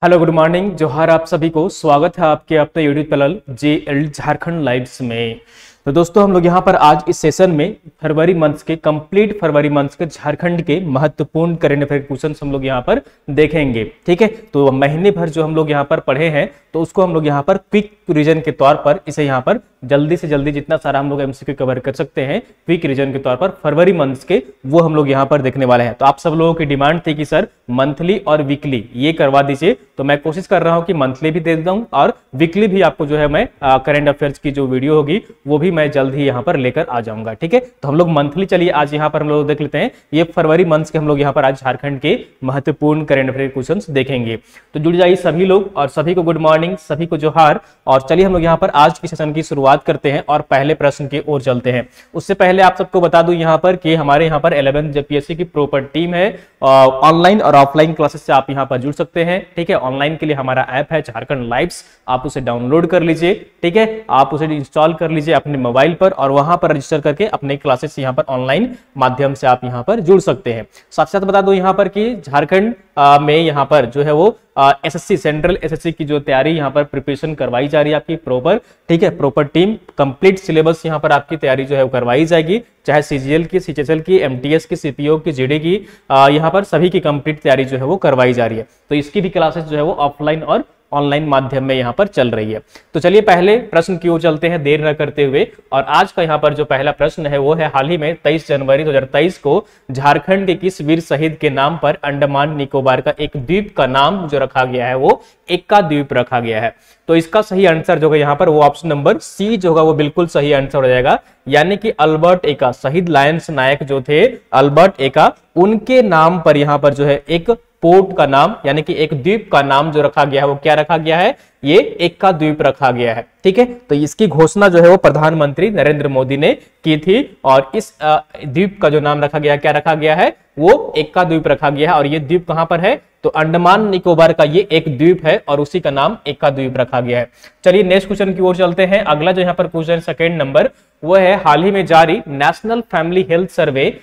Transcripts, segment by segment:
Hello good morning जोहार आप सभी को स्वागत है आपके अपने YouTube channel JL Jharkhand lives में। तो दोस्तों हम लोग यहाँ पर आज इस सेशन में फरवरी मंथ के कंप्लीट फरवरी मंथ के झारखंड के महत्वपूर्ण करंट अफेयर क्वेश्चन हम लोग यहाँ पर देखेंगे। ठीक है, तो महीने भर जो हम लोग यहाँ पर पढ़े हैं तो उसको हम लोग यहाँ पर क्विक रिवीजन के तौर पर इसे यहाँ पर जल्दी से जल्दी जितना सारा हम लोग एमसीक्यू कवर कर सकते हैं क्विक रिवीजन के तौर पर फरवरी मंथ के वो हम लोग यहाँ पर देखने वाले हैं। तो आप सब लोगों की डिमांड थी कि सर मंथली और वीकली ये करवा दीजिए, तो मैं कोशिश कर रहा हूँ कि मंथली भी दे दूं और वीकली भी आपको जो है मैं करंट अफेयर्स की जो वीडियो होगी वो भी मैं जल्द ही यहाँ पर लेकर आ जाऊंगा। ठीक है, तो हम लोग मंथली चलिए आज यहाँ पर हम लोग देख लेते हैं ये फरवरी मंथ के हम लोग यहाँ पर आज झारखंड के महत्वपूर्ण करंट अफेयर क्वेश्चन देखेंगे। तो जुड़ जाइए सभी लोग और सभी को गुड मॉर्निंग, सभी को जोहार। और चलिए हम लोग यहाँ पर आज की सेशन की शुरुआत करते हैं और पहले प्रश्न की ओर चलते हैं। उससे पहले आप सबको बता दूं यहाँ पर कि हमारे यहाँ पर 11th जेपीएससी की प्रॉपर टीम है, ऑनलाइन और ऑफलाइन क्लासेस से आप यहाँ पर जुड़ सकते हैं। ठीक है, ऑनलाइन के लिए हमारा ऐप है झारखंड लाइव्स, आप उसे डाउनलोड कर लीजिए। ठीक है, आप उसे इंस्टॉल कर लीजिए अपने मोबाइल पर और वहां पर रजिस्टर करके अपने क्लासेस यहाँ पर ऑनलाइन माध्यम से आप यहाँ पर जुड़ सकते हैं। साथ साथ बता दूं यहाँ पर कि झारखंड में यहाँ पर जो है वो एसएससी सेंट्रल एसएससी की जो तैयारी यहाँ पर प्रिपरेशन करवाई जा रही है आपकी प्रॉपर। ठीक है, प्रॉपर टीम कंप्लीट सिलेबस यहाँ पर आपकी तैयारी जो है वो करवाई जाएगी, चाहे सीजीएल की, सीएचएसएल की, एमटीएस की, सीपीओ की, जीडी की, यहाँ पर सभी की कंप्लीट तैयारी जो है वो करवाई जा रही है। तो इसकी भी क्लासेस जो है वो ऑफलाइन और ऑनलाइन माध्यम में यहाँ पर चल रही है। तो चलिए पहले प्रश्न की ओर चलते हैं देर न करते हुए। और आज का यहाँ पर जो पहला प्रश्न है वो है, हाल ही में 23 जनवरी 2023 को झारखंड के किस वीर शहीद के नाम पर अंडमान निकोबार का एक द्वीप का नाम जो रखा गया है वो एक्का द्वीप रखा गया है। तो इसका सही आंसर जो है यहाँ पर वो ऑप्शन नंबर सी जो होगा वो बिल्कुल सही आंसर हो जाएगा, यानी कि अल्बर्ट एक्का, शहीद लायंस नायक जो थे अल्बर्ट एक्का, उनके नाम पर यहाँ पर जो है एक पोर्ट का नाम यानी कि एक द्वीप का नाम जो रखा गया है वो क्या रखा गया है, ये एक्का द्वीप रखा गया है। ठीक है, तो इसकी घोषणा जो है वो प्रधानमंत्री नरेंद्र मोदी ने की थी और इस द्वीप का जो नाम रखा गया, क्या रखा गया है, वो एक्का द्वीप रखा गया है। और ये द्वीप कहां पर है, तो अंडमान निकोबार का ये एक द्वीप है और उसी का नाम एक्का द्वीप रखा गया है। चलिए नेक्स्ट क्वेश्चन की ओर चलते हैं। अगला जो यहाँ पर क्वेश्चन सेकंड नंबर वो है, हाल ही में जारी national family health survey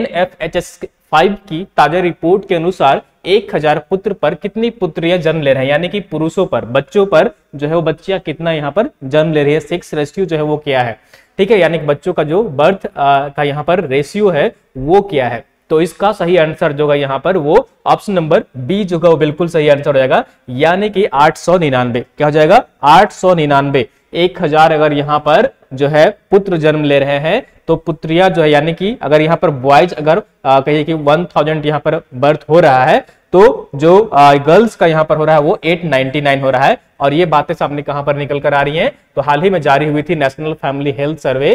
NFHS5 की ताजा रिपोर्ट के अनुसार 1000 पुत्र पर कितनी पुत्रियां जन्म ले रहे हैं, यानी कि पुरुषों पर, बच्चों पर जो है वो बच्चियां कितना यहाँ पर जन्म ले रही है, सेक्स रेशियो जो है वो क्या है। ठीक है, यानी कि बच्चों का जो बर्थ का यहाँ पर रेशियो है वो क्या है। तो इसका सही आंसर जो है यहाँ पर वो ऑप्शन नंबर बी जो है वो बिल्कुल सही आंसर हो जाएगा, यानी कि 899। क्या हो जाएगा, 899। 1000 अगर यहाँ पर जो है पुत्र जन्म ले रहे हैं तो पुत्रियां जो है, यानी कि अगर यहाँ पर बॉयज अगर कहिए कि 1000 यहाँ पर बर्थ हो रहा है तो जो गर्ल्स का यहाँ पर हो रहा है वो 899 हो रहा है। और ये बातें सामने कहां पर निकल कर आ रही हैं, तो हाल ही में जारी हुई थी national family health survey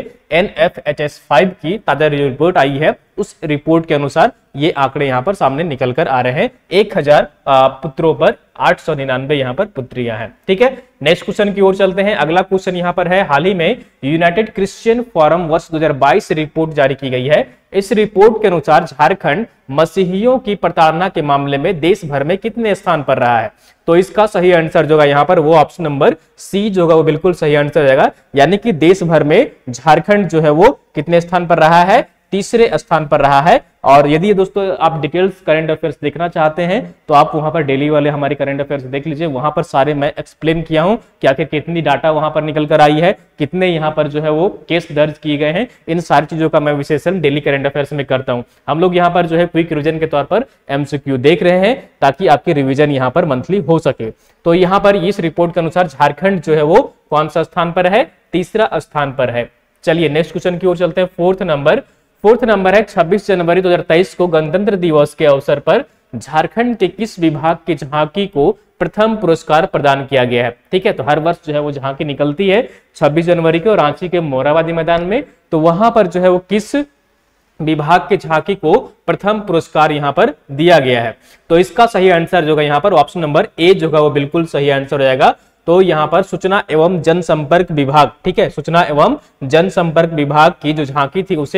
NFHS5 की ताजा रिपोर्ट आई है, उस रिपोर्ट के अनुसार ये आंकड़े यहाँ पर सामने निकल कर आ रहे हैं। 1000 पुत्रों पर 899 यहाँ पर पुत्रियां हैं। ठीक है, नेक्स्ट क्वेश्चन की ओर चलते हैं। अगला क्वेश्चन यहाँ पर है, हाल ही में यूनाइटेड क्रिश्चियन फोरम वर्ष 2022 रिपोर्ट जारी की गई है। इस रिपोर्ट के अनुसार झारखंड मसीहियों की प्रताड़ना के मामले में देश भर में कितने स्थान पर रहा है। तो इसका सही आंसर जो है यहाँ पर वो ऑप्शन नंबर सी जो है वो बिल्कुल सही आंसर हो जाएगा, यानी कि देश भर में झारखंड जो है वो कितने स्थान पर रहा है, तीसरे स्थान पर रहा है। और यदि दोस्तों आप डिटेल्स करंट अफेयर्स देखना चाहते हैं तो आप वहां पर डेली वाले हमारे करंट अफेयर्स देख लीजिए, वहां पर सारे मैं एक्सप्लेन किया हूं कि आखिर कितनी डाटा वहां पर निकल कर आई है, कितने यहाँ पर जो है वो केस दर्ज किए गए हैं, इन सारी चीजों का मैं विश्लेषण डेली करंट अफेयर्स में करता हूं। हम लोग यहाँ पर जो है क्विक रिवीजन के तौर पर एमसीक्यू देख रहे हैं ताकि आपकी रिवीजन यहाँ पर मंथली हो सके। तो यहाँ पर इस रिपोर्ट के अनुसार झारखंड जो है वो कौन सा स्थान पर है, तीसरा स्थान पर है। चलिए नेक्स्ट क्वेश्चन की ओर चलते हैं। फोर्थ नंबर है, 26 जनवरी 2023 को गणतंत्र दिवस के अवसर पर झारखंड के किस विभाग की झांकी को प्रथम पुरस्कार प्रदान किया गया है। ठीक है, तो हर वर्ष जो है वो झांकी निकलती है 26 जनवरी को रांची के मोरहाबादी मैदान में, तो वहां पर जो है वो किस विभाग के झांकी को प्रथम पुरस्कार यहाँ पर दिया गया है। तो इसका सही आंसर जो है यहाँ पर ऑप्शन नंबर ए जो है वो बिल्कुल सही आंसर हो जाएगा। तो यहाँ पर सूचना एवं जनसंपर्क विभाग, ठीक है, सूचना एवं जनसंपर्क विभाग की जो झांकी थी उसे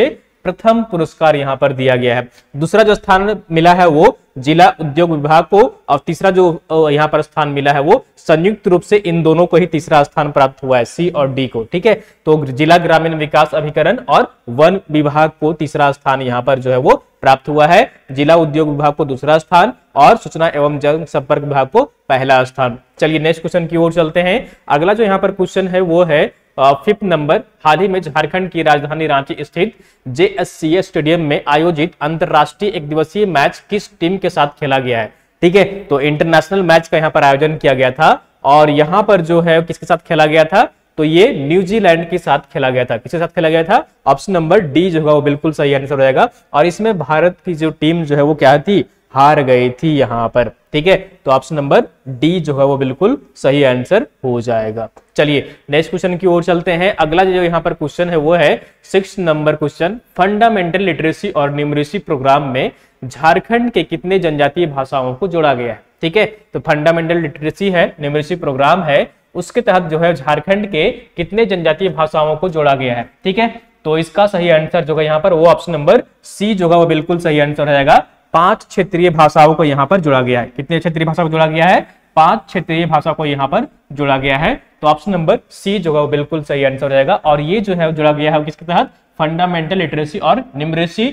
प्रथम पुरस्कार यहाँ पर दिया गया है। दूसरा जो स्थान मिला है वो जिला उद्योग विभाग को, और तीसरा जो यहाँ पर स्थान मिला है वो संयुक्त रूप से इन दोनों को ही तीसरा स्थान प्राप्त हुआ है, सी और डी को। ठीक है, तो जिला ग्रामीण विकास अभिकरण और वन विभाग को तीसरा स्थान यहाँ पर जो है वो प्राप्त हुआ है, जिला उद्योग विभाग को दूसरा स्थान और सूचना एवं जनसंपर्क विभाग को पहला स्थान। चलिए नेक्स्ट क्वेश्चन की ओर चलते हैं। अगला जो यहाँ पर क्वेश्चन है वो है 5th नंबर, हाल ही में झारखंड की राजधानी रांची स्थित JSCA स्टेडियम में आयोजित अंतरराष्ट्रीय एक दिवसीय मैच किस टीम के साथ खेला गया है? ठीक है, तो इंटरनेशनल मैच का यहाँ पर आयोजन किया गया था और यहाँ पर जो है किसके साथ खेला गया था? तो ये न्यूजीलैंड के साथ खेला गया था। किसके साथ खेला गया था? ऑप्शन नंबर डी जो है वो बिल्कुल सही आंसर हो जाएगा। और इसमें भारत की जो टीम जो है वो क्या थी? हार गई थी यहाँ पर। ठीक है, तो ऑप्शन नंबर डी जो है वो बिल्कुल सही आंसर हो जाएगा। चलिए नेक्स्ट क्वेश्चन की ओर चलते हैं। अगला जो यहाँ पर क्वेश्चन है वो है 6 नंबर क्वेश्चन, फंडामेंटल लिटरेसी और न्यूमरेसी प्रोग्राम में झारखंड के कितने जनजातीय भाषाओं को जोड़ा गया है? ठीक है, तो फंडामेंटल लिटरेसी है, न्यूमरेसी प्रोग्राम है, उसके तहत जो है झारखंड के कितने जनजातीय भाषाओं को जोड़ा गया है? ठीक है, तो इसका सही आंसर जो है यहाँ पर वो ऑप्शन नंबर सी जो है वो बिल्कुल सही आंसर हो जाएगा। 5 क्षेत्रीय भाषाओं को यहाँ पर जोड़ा गया है। कितने क्षेत्रीय भाषा को जोड़ा गया है? 5 क्षेत्रीय भाषा को यहाँ पर जोड़ा गया है। तो ऑप्शन नंबर सी जो है वो बिल्कुल सही आंसर हो जाएगा। और ये जो है जोड़ा गया है किसके तहत? फंडामेंटल लिटरेसी और न्यूमरेसी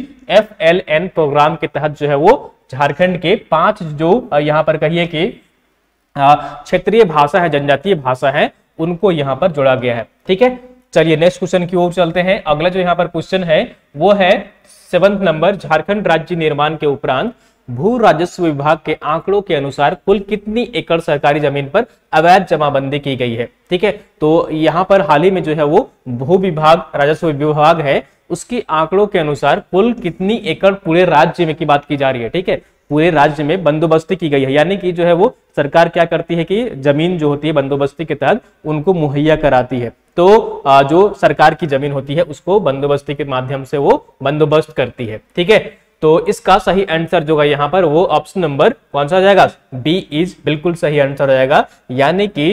FLN प्रोग्राम के तहत जो है वो झारखंड के 5 जो यहाँ पर कहिए कि क्षेत्रीय भाषा है, जनजातीय भाषा है, उनको यहाँ पर जोड़ा गया है। ठीक है, चलिए नेक्स्ट क्वेश्चन की ओर चलते हैं। अगला जो यहाँ पर क्वेश्चन है वो है 7th नंबर, झारखंड राज्य निर्माण के उपरांत भू राजस्व विभाग के आंकड़ों के अनुसार कुल कितनी एकड़ सरकारी जमीन पर अवैध जमाबंदी की गई है? ठीक है, तो यहाँ पर हाल ही में जो है वो भू विभाग, राजस्व विभाग है, उसकी आंकड़ों के अनुसार कुल कितनी एकड़ पूरे राज्य में की बात की जा रही है? ठीक है, पूरे राज्य में बंदोबस्ती की गई है, यानी कि जो है वो सरकार क्या करती है कि जमीन जो होती है बंदोबस्ती के तहत उनको मुहैया कराती है। तो जो सरकार की जमीन होती है उसको बंदोबस्ती के माध्यम से वो बंदोबस्त करती है। ठीक है, तो इसका सही आंसर जो है यहाँ पर वो ऑप्शन नंबर कौन सा हो जाएगा? बी इज बिल्कुल सही आंसर हो जाएगा, यानी कि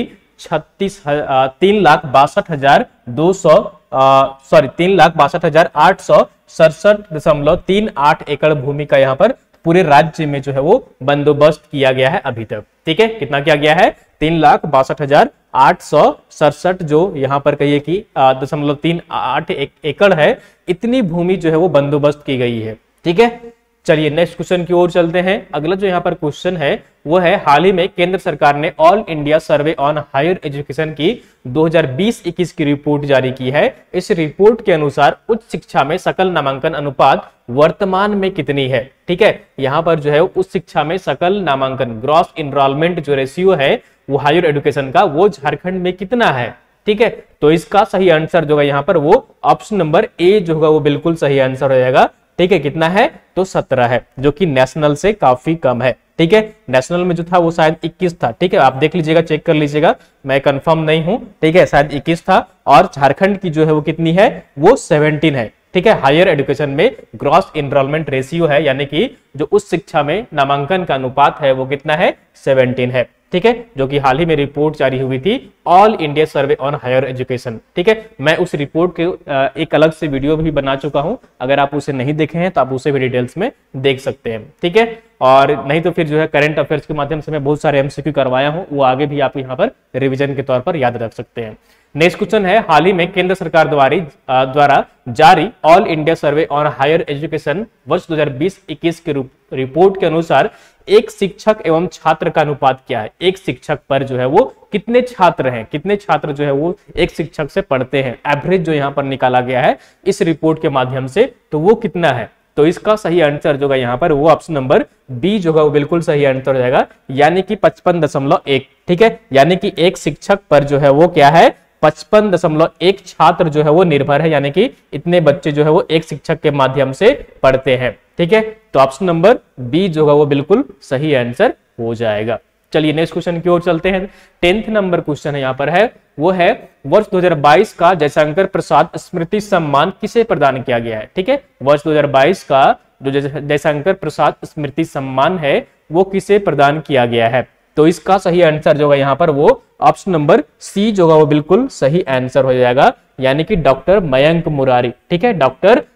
3,62,867.38 एकड़ भूमि का यहाँ पर पूरे राज्य में जो है वो बंदोबस्त किया गया है अभी तक। ठीक है, कितना किया गया है? 3,62,867 जो यहाँ पर कहिए कि 0.38 एकड़ है, इतनी भूमि जो है वो बंदोबस्त की गई है। ठीक है, चलिए नेक्स्ट क्वेश्चन की ओर चलते हैं। अगला जो यहाँ पर क्वेश्चन है वो है, हाल ही में केंद्र सरकार ने all India survey on higher education की 2020-21 की रिपोर्ट जारी की है। इस रिपोर्ट के अनुसार उच्च शिक्षा में सकल नामांकन अनुपात वर्तमान में कितनी है? ठीक है, यहाँ पर जो है उच्च शिक्षा में सकल नामांकन, ग्रॉस इनरोलमेंट जो रेशियो है वो हायर एजुकेशन का, वो झारखंड में कितना है? ठीक है, तो इसका सही आंसर जो है यहाँ पर वो ऑप्शन नंबर ए जो होगा वो बिल्कुल सही आंसर हो जाएगा। ठीक है, कितना है? तो 17 है, जो कि नेशनल से काफी कम है। ठीक है, नेशनल में जो था वो शायद 21 था। ठीक है, आप देख लीजिएगा, चेक कर लीजिएगा, मैं कंफर्म नहीं हूं। ठीक है, शायद 21 था। और झारखंड की जो है वो कितनी है? वो 17 है। ठीक है, हायर एजुकेशन में ग्रॉस इनरोलमेंट रेशियो है, यानी कि जो उस शिक्षा में नामांकन का अनुपात है वो कितना है? 17 है। ठीक है, जो कि हाल ही में रिपोर्ट जारी हुई थी, all India survey on higher education. ठीक है, मैं उस रिपोर्ट के एक अलग से वीडियो भी बना चुका हूं, अगर आप उसे नहीं देखे हैं तो आप उसे भी डिटेल्स में देख सकते हैं। ठीक है, और नहीं तो फिर जो है करंट अफेयर्स के माध्यम से मैं बहुत सारे MCQ करवाया हूं, वो आगे भी आप यहाँ पर रिविजन के तौर पर याद रख सकते हैं। नेक्स्ट क्वेश्चन है, हाल ही में केंद्र सरकार द्वारा जारी all India survey on higher education वर्ष 2020-21 के रिपोर्ट के अनुसार एक शिक्षक एवं छात्र का अनुपात क्या है? एक शिक्षक पर जो है वो कितने छात्र हैं, कितने छात्र जो है वो एक शिक्षक से पढ़ते हैं? एवरेज जो यहाँ पर निकाला गया है इस रिपोर्ट के माध्यम से, तो वो कितना है? तो इसका सही आंसर जो है यहाँ पर वो ऑप्शन नंबर बी जो है वो बिल्कुल सही आंसर हो जाएगा, यानी कि 55.1। ठीक है, यानी कि एक शिक्षक पर जो है वो क्या है? 55.1 छात्र जो है वो निर्भर है, यानी कि इतने बच्चे जो है वो एक शिक्षक के माध्यम से पढ़ते हैं। ठीक है, तो ऑप्शन नंबर बी जो है वो बिल्कुल सही आंसर हो जाएगा। चलिए नेक्स्ट क्वेश्चन की ओर चलते हैं। 10th नंबर क्वेश्चन है यहाँ पर है, वो है वर्ष 2022 का जयशंकर प्रसाद स्मृति सम्मान किसे प्रदान किया गया है? ठीक है, वर्ष 2022 का जो जयशंकर प्रसाद स्मृति सम्मान है वो किसे प्रदान किया गया है? तो इसका सही आंसर जो है यहाँ पर वो ऑप्शन नंबर सी जो है वो बिल्कुल सही आंसर हो जाएगा, यानी कि डॉक्टर मयंक मुरारी। ठीक है, डॉक्टर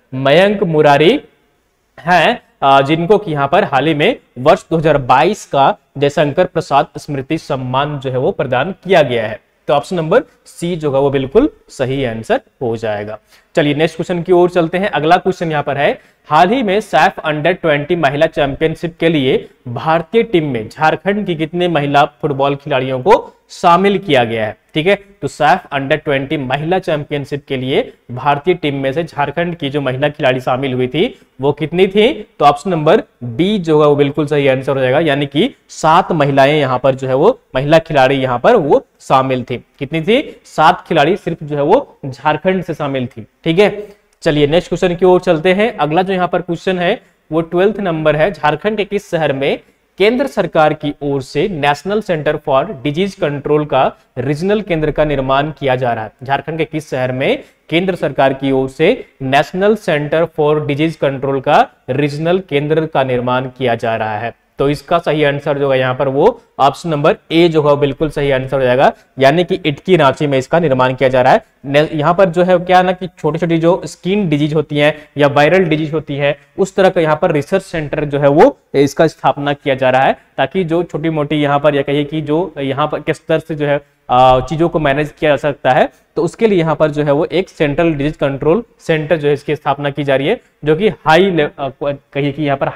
मयंक मुरारी हैं, जिनको कि यहाँ पर हाल ही में वर्ष 2022 का जयशंकर प्रसाद स्मृति सम्मान जो है वो प्रदान किया गया है। तो ऑप्शन नंबर सी जो है वो बिल्कुल सही आंसर हो जाएगा। चलिए नेक्स्ट क्वेश्चन की ओर चलते हैं। अगला क्वेश्चन यहाँ पर है, हाल ही में सैफ अंडर-20 महिला चैंपियनशिप के लिए भारतीय टीम में झारखंड की कितने महिला फुटबॉल खिलाड़ियों को शामिल किया गया है। ठीक है, तो सैफ अंडर-20 महिला चैंपियनशिप के लिए भारतीय टीम में से झारखंड की जो महिला खिलाड़ी शामिल हुई थी वो कितनी थी, तो ऑप्शन नंबर बी जो है वो बिल्कुल सही आंसर हो जाएगा, यानी कि 7 महिलाएं यहाँ पर जो है वो महिला खिलाड़ी यहाँ पर वो शामिल थी। कितनी थी, 7 खिलाड़ी सिर्फ जो है वो झारखंड से शामिल थी। ठीक है, चलिए नेक्स्ट क्वेश्चन की ओर चलते हैं। अगला जो यहाँ पर क्वेश्चन है वो 12th नंबर है, झारखंड के किस शहर में केंद्र सरकार की ओर से national centre for disease control का रीजनल केंद्र का निर्माण किया जा रहा है। झारखंड के किस शहर में केंद्र सरकार की ओर से national centre for disease control का रीजनल केंद्र का निर्माण किया जा रहा है। तो इसका सही आंसर जो है यहाँ पर वो ऑप्शन नंबर ए जो है बिल्कुल सही आंसर हो जाएगा, यानी कि इटकी रांची में इसका निर्माण किया जा रहा है। यहाँ पर जो है क्या ना कि छोटी छोटी जो स्किन डिजीज होती हैं या वायरल डिजीज होती है उस तरह का यहाँ पर रिसर्च सेंटर जो है वो इसका स्थापना किया जा रहा है, ताकि जो छोटी मोटी यहाँ पर या कहिए कि जो यहाँ पर किस तरह से जो है चीजों को मैनेज किया जा सकता है, तो उसके लिए यहाँ पर जो है वो एक सेंट्रल डिजीज कंट्रोल सेंटर जो है इसकी स्थापना की जा रही है, जो कि कहिए कि यहाँ पर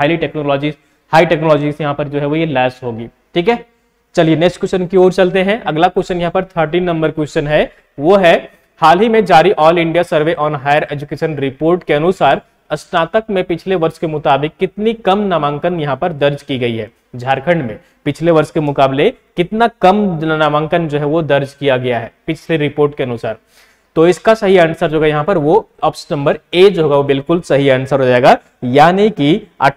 हाई टेक्नोलॉजी से यहाँ पर जो है वो ये लैस होगी। ठीक है, चलिए नेक्स्ट क्वेश्चन की ओर चलते हैं। अगला क्वेश्चन यहाँ पर 13 नंबर क्वेश्चन है, वो है हाल ही में जारी all India survey on higher education report के अनुसार स्नातक में पिछले वर्ष के मुताबिक कितनी कम नामांकन यहाँ पर दर्ज की गई है। झारखंड में पिछले वर्ष के मुकाबले कितना कम नामांकन जो है वो दर्ज किया गया है पिछले रिपोर्ट के अनुसार। तो इसका सही आंसर जो है यहाँ पर वो ऑप्शन नंबर ए जो होगा वो बिल्कुल सही आंसर हो जाएगा, यानी कि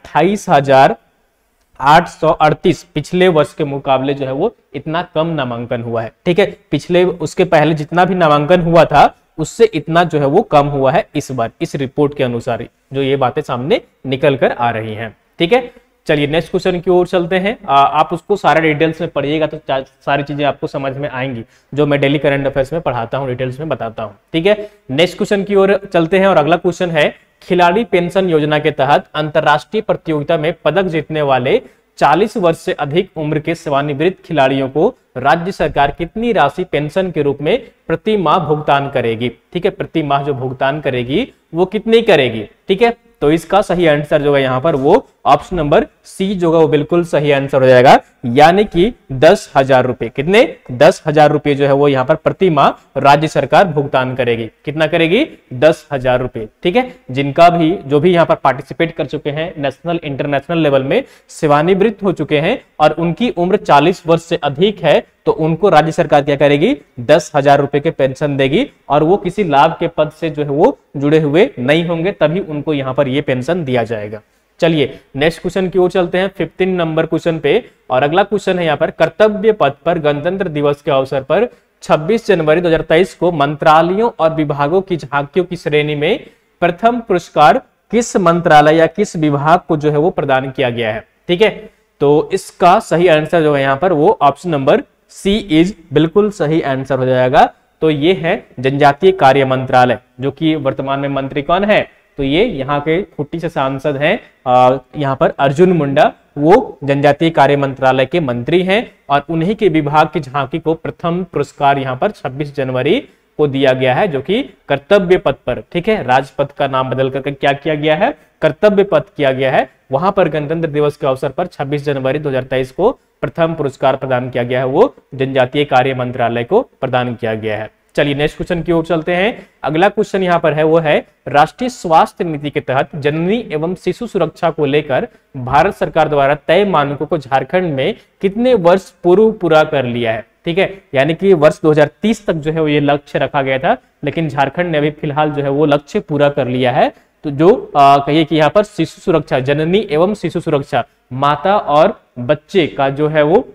28,838 पिछले वर्ष के मुकाबले जो है वो इतना कम नामांकन हुआ है। ठीक है, पिछले उसके पहले जितना भी नामांकन हुआ था उससे इतना जो है वो कम हुआ है इस बार, इस रिपोर्ट के अनुसार जो ये बातें सामने निकल कर आ रही हैं। ठीक है, चलिए नेक्स्ट क्वेश्चन की ओर चलते हैं। आप उसको सारा डिटेल्स में पढ़िएगा तो सारी चीजें आपको समझ में आएंगी, जो मैं डेली करंट अफेयर्स में पढ़ाता हूँ, डिटेल्स में बताता हूँ। ठीक है, नेक्स्ट क्वेश्चन की ओर चलते हैं और अगला क्वेश्चन है, खिलाड़ी पेंशन योजना के तहत अंतरराष्ट्रीय प्रतियोगिता में पदक जीतने वाले 40 वर्ष से अधिक उम्र के सेवानिवृत्त खिलाड़ियों को राज्य सरकार कितनी राशि पेंशन के रूप में प्रति माह भुगतान करेगी। ठीक है, प्रति माह जो भुगतान करेगी वो कितनी करेगी। ठीक है, तो इसका सही आंसर जो है यहाँ पर वो ऑप्शन नंबर सी जो है वो बिल्कुल सही आंसर हो जाएगा, यानी कि 10,000 रुपए। कितने, 10,000 रुपए जो है वो यहाँ पर प्रति माह राज्य सरकार भुगतान करेगी। कितना करेगी, 10,000 रुपए। ठीक है, जिनका भी जो भी यहाँ पर पार्टिसिपेट कर चुके हैं नेशनल इंटरनेशनल लेवल में, सेवानिवृत्त हो चुके हैं और उनकी उम्र 40 वर्ष से अधिक है, तो उनको राज्य सरकार क्या करेगी, 10,000 रुपए के पेंशन देगी, और वो किसी लाभ के पद से जो है वो जुड़े हुए नहीं होंगे, तभी उनको यहाँ पर ये पेंशन दिया जाएगा। चलिए नेक्स्ट क्वेश्चन की ओर चलते हैं 15 नंबर क्वेश्चन पे, और अगला क्वेश्चन है यहाँ पर, कर्तव्य पथ पर गणतंत्र दिवस के अवसर पर 26 जनवरी 2023 को मंत्रालयों और विभागों की झांकियों की श्रेणी में प्रथम पुरस्कार किस मंत्रालय या किस विभाग को जो है वो प्रदान किया गया है। ठीक है, तो इसका सही आंसर जो है यहाँ पर वो ऑप्शन नंबर सी इज बिल्कुल सही आंसर हो जाएगा। तो ये है जनजातीय कार्य मंत्रालय, जो कि वर्तमान में मंत्री कौन है, तो ये यहाँ के खुट्टी से सांसद हैं यहाँ पर अर्जुन मुंडा, वो जनजातीय कार्य मंत्रालय के मंत्री हैं, और उन्हीं के विभाग की झांकी को प्रथम पुरस्कार यहाँ पर 26 जनवरी को दिया गया है, जो कि कर्तव्य पथ पर। ठीक है, राजपथ का नाम बदल करके क्या किया गया है, कर्तव्य पथ किया गया है। वहां पर गणतंत्र दिवस के अवसर पर 26 जनवरी 2023 को प्रथम पुरस्कार प्रदान किया गया है, वो जनजातीय कार्य मंत्रालय को प्रदान किया गया है। चलिए नेक्स्ट क्वेश्चन की ओर चलते हैं। अगला क्वेश्चन यहाँ पर है, वो है राष्ट्रीय स्वास्थ्य नीति के तहत जननी एवं शिशु सुरक्षा को लेकर भारत सरकार द्वारा तय मानकों को झारखंड में कितने वर्ष पूरा कर लिया है। ठीक है, यानी कि वर्ष 2030 तक जो है वो ये लक्ष्य रखा गया था, लेकिन झारखंड ने अभी फिलहाल जो है वो लक्ष्य पूरा कर लिया है। तो जो कहिए कि यहाँ पर शिशु सुरक्षा, जननी एवं शिशु सुरक्षा, माता और बच्चे का जो है वो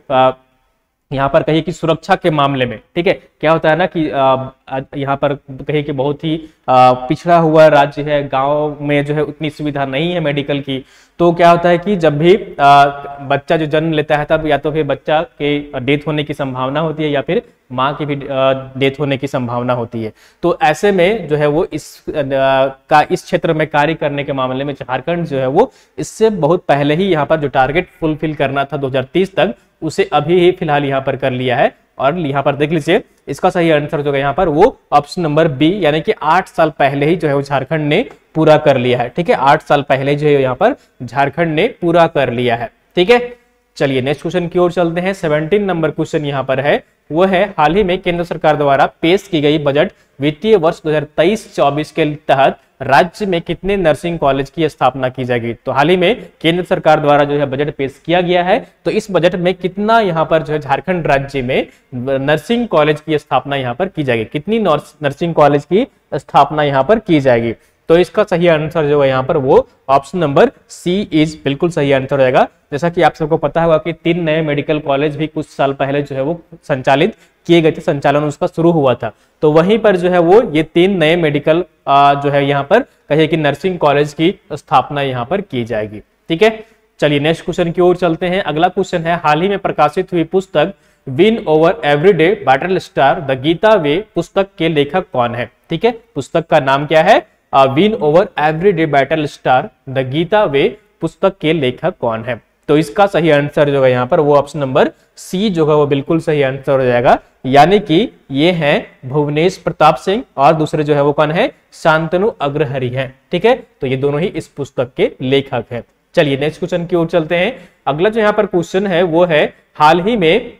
यहाँ पर कहिए कि सुरक्षा के मामले में, ठीक है, क्या होता है ना कि यहाँ पर कहिए कि बहुत ही पिछड़ा हुआ राज्य है, गांव में जो है उतनी सुविधा नहीं है मेडिकल की, तो क्या होता है कि जब भी बच्चा जो जन्म लेता है तब या तो फिर बच्चा के डेथ होने की संभावना होती है या फिर माँ की भी डेथ होने की संभावना होती है। तो ऐसे में जो है वो इस क्षेत्र में कार्य करने के मामले में झारखंड जो है वो इससे बहुत पहले ही यहाँ पर जो टारगेट फुलफिल करना था 2030 तक, उसे अभी ही फिलहाल यहाँ पर कर लिया है। और यहाँ पर देख लीजिए इसका सही आंसर जो है यहाँ पर वो ऑप्शन नंबर बी, यानी कि 8 साल पहले ही जो है वो झारखंड ने पूरा कर लिया है। ठीक है, 8 साल पहले जो है यहाँ पर झारखंड ने पूरा कर लिया है। ठीक है, चलिए नेक्स्ट क्वेश्चन की ओर चलते हैं। 17 नंबर क्वेश्चन यहाँ पर है, वो है हाल ही में केंद्र सरकार द्वारा पेश की गई बजट वित्तीय वर्ष 2023-24 के तहत राज्य में कितने नर्सिंग कॉलेज की स्थापना की जाएगी। तो हाल ही में केंद्र सरकार द्वारा जो है बजट पेश किया गया है, तो इस बजट में कितना यहाँ पर जो है झारखंड राज्य में नर्सिंग कॉलेज की स्थापना यहाँ पर की जाएगी, कितनी नर्सिंग कॉलेज की स्थापना यहाँ पर की जाएगी। तो इसका सही आंसर जो है यहाँ पर वो ऑप्शन नंबर सी इज बिल्कुल सही आंसर रहेगा। जैसा कि आप सबको पता होगा कि 3 नए मेडिकल कॉलेज भी कुछ साल पहले जो है वो संचालित किए गए थे, संचालन उसका शुरू हुआ था। तो वहीं पर जो है वो ये 3 नए मेडिकल जो है यहाँ पर कहे कि नर्सिंग कॉलेज की स्थापना यहाँ पर की जाएगी। ठीक है, चलिए नेक्स्ट क्वेश्चन की ओर चलते हैं। अगला क्वेश्चन है, हाल ही में प्रकाशित हुई पुस्तक win over everyday battle star the Gita way पुस्तक के लेखक कौन है। ठीक है, पुस्तक का नाम क्या है, win over everyday battle star the Gita way पुस्तक के लेखक कौन है। तो इसका सही आंसर जो है यहाँ पर वो ऑप्शन नंबर सी जो है वो बिल्कुल सही आंसर हो जाएगा, यानी कि ये है भुवनेश प्रताप सिंह और दूसरे जो है वो कौन है, शांतनु अग्रहरि हैं। ठीक है, तो ये दोनों ही इस पुस्तक के लेखक हैं। चलिए नेक्स्ट क्वेश्चन की ओर चलते हैं। अगला जो यहाँ पर क्वेश्चन है वो है, हाल ही में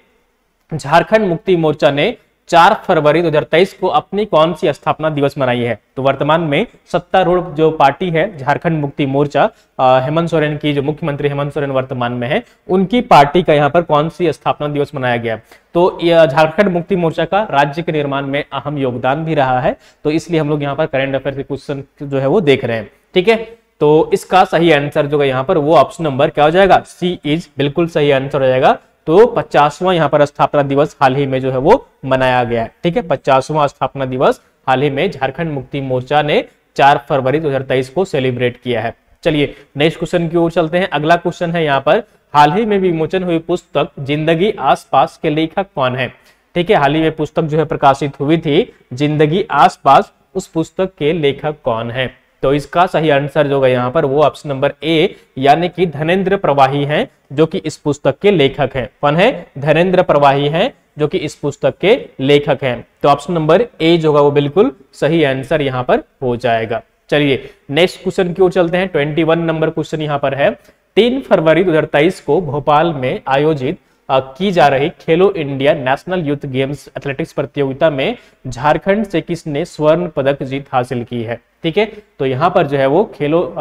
झारखंड मुक्ति मोर्चा ने 4 फरवरी 2023 को अपनी कौन सी स्थापना दिवस मनाई है। तो वर्तमान में सत्तारूढ़ जो पार्टी है झारखंड मुक्ति मोर्चा, हेमंत सोरेन की, जो मुख्यमंत्री हेमंत सोरेन वर्तमान में है, उनकी पार्टी का यहाँ पर कौन सी स्थापना दिवस मनाया गया। तो झारखंड मुक्ति मोर्चा का राज्य के निर्माण में अहम योगदान भी रहा है, तो इसलिए हम लोग यहाँ पर करंट अफेयर के क्वेश्चन जो है वो देख रहे हैं। ठीक है, तो इसका सही आंसर जो है यहाँ पर वो ऑप्शन नंबर क्या हो जाएगा, सी इज बिल्कुल सही आंसर हो जाएगा। तो 50वां यहाँ पर स्थापना दिवस हाल ही में जो है वो मनाया गया है। ठीक है, 50वां स्थापना दिवस हाल ही में झारखंड मुक्ति मोर्चा ने 4 फरवरी 2023 को सेलिब्रेट किया है। चलिए नेक्स्ट क्वेश्चन की ओर चलते हैं। अगला क्वेश्चन है यहाँ पर, हाल ही में विमोचन हुई पुस्तक जिंदगी आसपास के लेखक कौन है। ठीक है, हाल ही में पुस्तक जो है प्रकाशित हुई थी जिंदगी आसपास, उस पुस्तक के लेखक कौन है। तो इसका सही आंसर जो है यहाँ पर वो ऑप्शन नंबर ए, यानी कि धनेंद्र प्रवाही हैं, जो कि इस पुस्तक के लेखक हैं। कौन है, धनेंद्र प्रवाही हैं, जो कि इस पुस्तक के लेखक हैं। तो ऑप्शन नंबर ए जो है वो बिल्कुल सही आंसर यहाँ पर हो जाएगा। चलिए नेक्स्ट क्वेश्चन की ओर चलते हैं। 21 नंबर क्वेश्चन यहाँ पर है, 3 फरवरी 2023 को भोपाल में आयोजित की जा रही Khelo India national youth games athletics प्रतियोगिता में झारखंड से किसने स्वर्ण पदक जीत हासिल की है। ठीक है, तो यहाँ पर जो है वो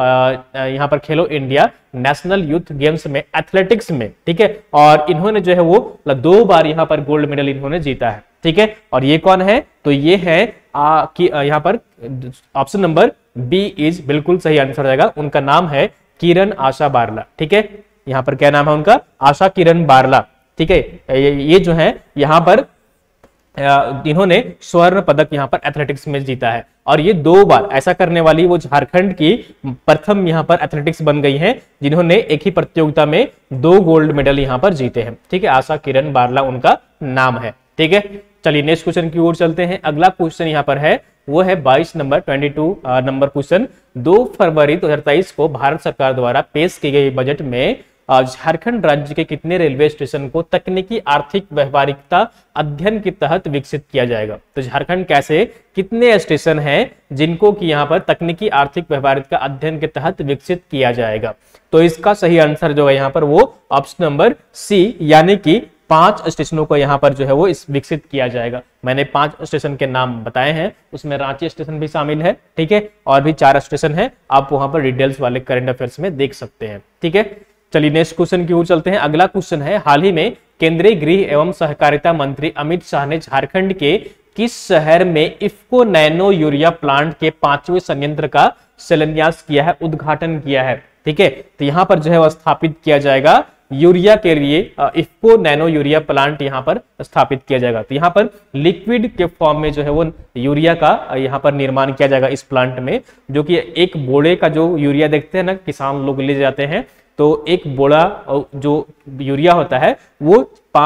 यहाँ पर Khelo India national youth games में एथलेटिक्स में, ठीक है, और इन्होंने जो है वो 2 बार यहाँ पर गोल्ड मेडल इन्होंने जीता है। ठीक है, और ये कौन है, तो ये है यहाँ पर ऑप्शन नंबर बी इज बिल्कुल सही आंसर हो जाएगा। उनका नाम है किरण आशा बारला। ठीक है, यहाँ पर क्या नाम है उनका, आशा किरण बारला। ठीक है, ये जो है यहाँ पर इन्होंने स्वर्ण पदक यहाँ पर एथलेटिक्स में जीता है, और ये 2 बार ऐसा करने वाली वो झारखंड की प्रथम यहाँ पर एथलेटिक्स बन गई हैं, जिन्होंने एक ही प्रतियोगिता में 2 गोल्ड मेडल यहाँ पर जीते हैं। ठीक है, आशा किरण बारला उनका नाम है। ठीक है, चलिए नेक्स्ट क्वेश्चन की ओर चलते हैं। अगला क्वेश्चन यहाँ पर है, वो है 22 नंबर क्वेश्चन। 2 फरवरी 2023 को भारत सरकार द्वारा पेश की गई बजट में झारखंड राज्य के कितने रेलवे स्टेशन को तकनीकी आर्थिक व्यवहारिकता अध्ययन के तहत विकसित किया जाएगा। तो झारखंड कैसे कितने स्टेशन हैं जिनको कि यहाँ पर तकनीकी आर्थिक व्यवहारिकता अध्ययन के तहत विकसित किया जाएगा। तो इसका सही आंसर जो है यहाँ पर वो ऑप्शन नंबर सी, यानी कि 5 स्टेशनों को यहाँ पर जो है वो विकसित किया जाएगा। मैंने 5 स्टेशन के नाम बताए हैं, उसमें रांची स्टेशन भी शामिल है। ठीक है, और भी 4 स्टेशन है, आप वहां पर डिटेल्स वाले करंट अफेयर्स में देख सकते हैं। ठीक है, चलिए नेक्स्ट क्वेश्चन की ओर चलते हैं। अगला क्वेश्चन है, हाल ही में केंद्रीय गृह एवं सहकारिता मंत्री अमित शाह ने झारखंड के किस शहर में इफ्को नैनो यूरिया प्लांट के 5वें संयंत्र का शिलान्यास किया है, उद्घाटन किया है। ठीक है, तो यहाँ पर जो है वो स्थापित किया जाएगा यूरिया के लिए इफ्को नैनो यूरिया प्लांट यहाँ पर स्थापित किया जाएगा। तो यहाँ पर लिक्विड के फॉर्म में जो है वो यूरिया का यहाँ पर निर्माण किया जाएगा इस प्लांट में, जो कि एक बोड़े का जो यूरिया देखते हैं ना किसान लोग ले जाते हैं, तो एक बोड़ा जो यूरिया होता है वो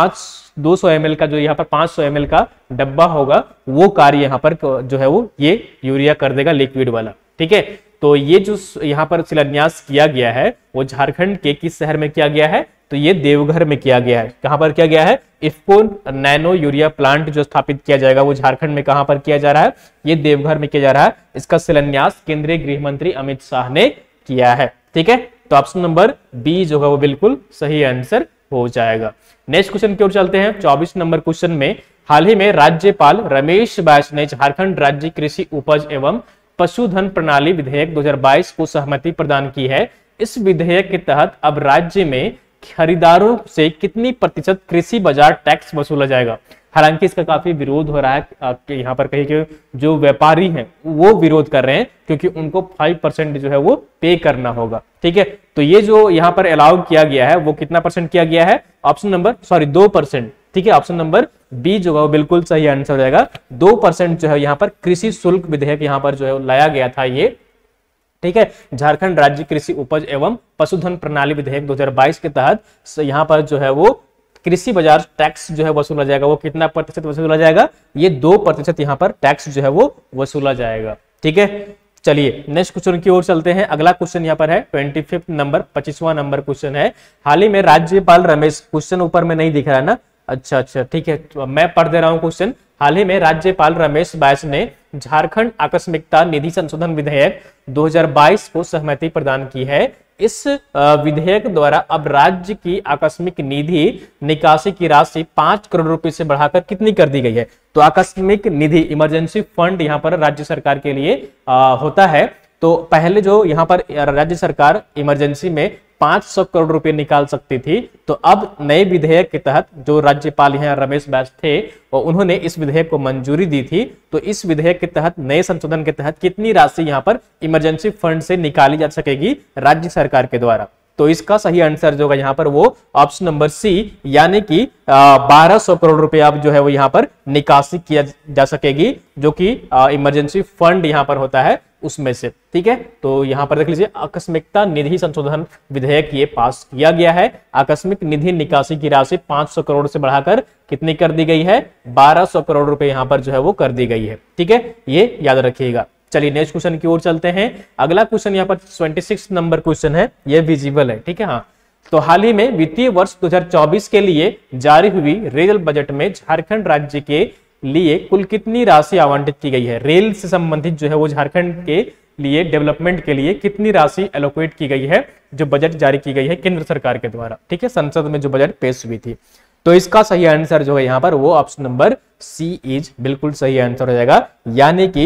200 ml का, जो यहाँ पर 500 ml का डब्बा होगा, वो कार्य यहाँ पर जो है वो ये यूरिया कर देगा लिक्विड वाला। ठीक है, तो ये जो यहाँ पर शिलान्यास किया गया है वो झारखंड के किस शहर में किया गया है? तो ये देवघर में किया गया है। कहां पर किया गया है? इफ्को नैनो यूरिया प्लांट जो स्थापित किया जाएगा वो झारखंड में कहां पर किया जा रहा है? ये देवघर में किया जा रहा है। इसका शिलान्यास केंद्रीय गृह मंत्री अमित शाह ने किया है। ठीक है, तो ऑप्शन नंबर बी जो है वो बिल्कुल सही आंसर हो जाएगा। नेक्स्ट क्वेश्चन की ओर चलते हैं। 24 नंबर क्वेश्चन में, हाल ही में राज्यपाल रमेश बैस ने झारखंड राज्य कृषि उपज एवं पशुधन प्रणाली विधेयक 2022 को सहमति प्रदान की है। इस विधेयक के तहत अब राज्य में खरीदारों से कितनी प्रतिशत कृषि बाजार टैक्स वसूला जाएगा? हालांकि इसका काफी विरोध हो रहा है, यहाँ पर कहीं के जो व्यापारी हैं वो विरोध कर रहे हैं क्योंकि उनको 5% जो है वो पे करना होगा। ठीक है, तो ये जो यहाँ पर अलाउ किया गया है वो कितना परसेंट किया गया है? Option number 2%। ठीक है, ऑप्शन नंबर बी जो है वो बिल्कुल सही आंसर हो जाएगा। 2% जो है यहाँ पर कृषि शुल्क विधेयक यहाँ पर जो है लाया गया था ये। ठीक है, झारखंड राज्य कृषि उपज एवं पशुधन प्रणाली विधेयक 2022 के तहत यहाँ पर जो है वो कृषि बाजार टैक्स जो है वसूला जाएगा। वो कितना प्रतिशत वसूला जाएगा? ये 2% यहाँ पर टैक्स जो है वो वसूला जाएगा। ठीक है, चलिए नेक्स्ट क्वेश्चन की ओर चलते हैं। अगला क्वेश्चन यहाँ पर है 25 नंबर 25वां नंबर क्वेश्चन है। हाल ही में राज्यपाल रमेश, क्वेश्चन ऊपर में नहीं दिख रहा है ना? अच्छा ठीक है, तो मैं पढ़ दे रहा हूँ क्वेश्चन। हाल ही में राज्यपाल रमेश बैस ने झारखंड आकस्मिकता निधि संशोधन विधेयक 2022 को सहमति प्रदान की है। इस विधेयक द्वारा अब राज्य की आकस्मिक निधि निकासी की राशि 5 करोड़ रुपए से बढ़ाकर कितनी कर दी गई है? तो आकस्मिक निधि इमरजेंसी फंड यहाँ पर राज्य सरकार के लिए होता है। तो पहले जो यहाँ पर राज्य सरकार इमरजेंसी में 500 करोड़ रुपए निकाल सकती थी, तो अब नए विधेयक के तहत जो राज्यपाल यहाँ रमेश बैस थे और उन्होंने इस विधेयक को मंजूरी दी थी। तो इस विधेयक के तहत नए संशोधन के तहत कितनी राशि यहाँ पर इमरजेंसी फंड से निकाली जा सकेगी राज्य सरकार के द्वारा? तो इसका सही आंसर जो होगा यहाँ पर वो ऑप्शन नंबर सी, यानी कि 1200 करोड़ रुपए अब जो है वो यहाँ पर निकासी किया जा सकेगी, जो कि इमरजेंसी फंड यहाँ पर होता है उसमें से। ठीक है, तो यहाँ पर देख लीजिए आकस्मिकता निधि संशोधन विधेयक ये पास किया गया है। आकस्मिक निधि निकासी की राशि 500 करोड़ से बढ़ाकर कितनी कर दी गई है? 1200 करोड़ रुपए यहाँ पर जो है वो कर दी गई है। ठीक है, ये याद रखिएगा। चलिए नेक्स्ट क्वेश्चन की ओर चलते हैं। अगला क्वेश्चन यहाँ पर 26 नंबर क्वेश्चन है, ये विजिबल है। ठीक है, हाँ, तो हाल ही में वित्तीय वर्ष 2024 के लिए जारी हुई रेल बजट में झारखंड राज्य के लिए कुल कितनी राशि आवंटित की गई है? रेल से संबंधित जो है वो झारखंड के लिए डेवलपमेंट के लिए कितनी राशि एलोकेट की गई है, जो बजट जारी की गई है केंद्र सरकार के द्वारा? ठीक है, संसद में जो बजट पेश हुई थी। तो इसका सही आंसर जो है यहाँ पर वो ऑप्शन नंबर सी इज बिल्कुल सही आंसर हो जाएगा, यानी कि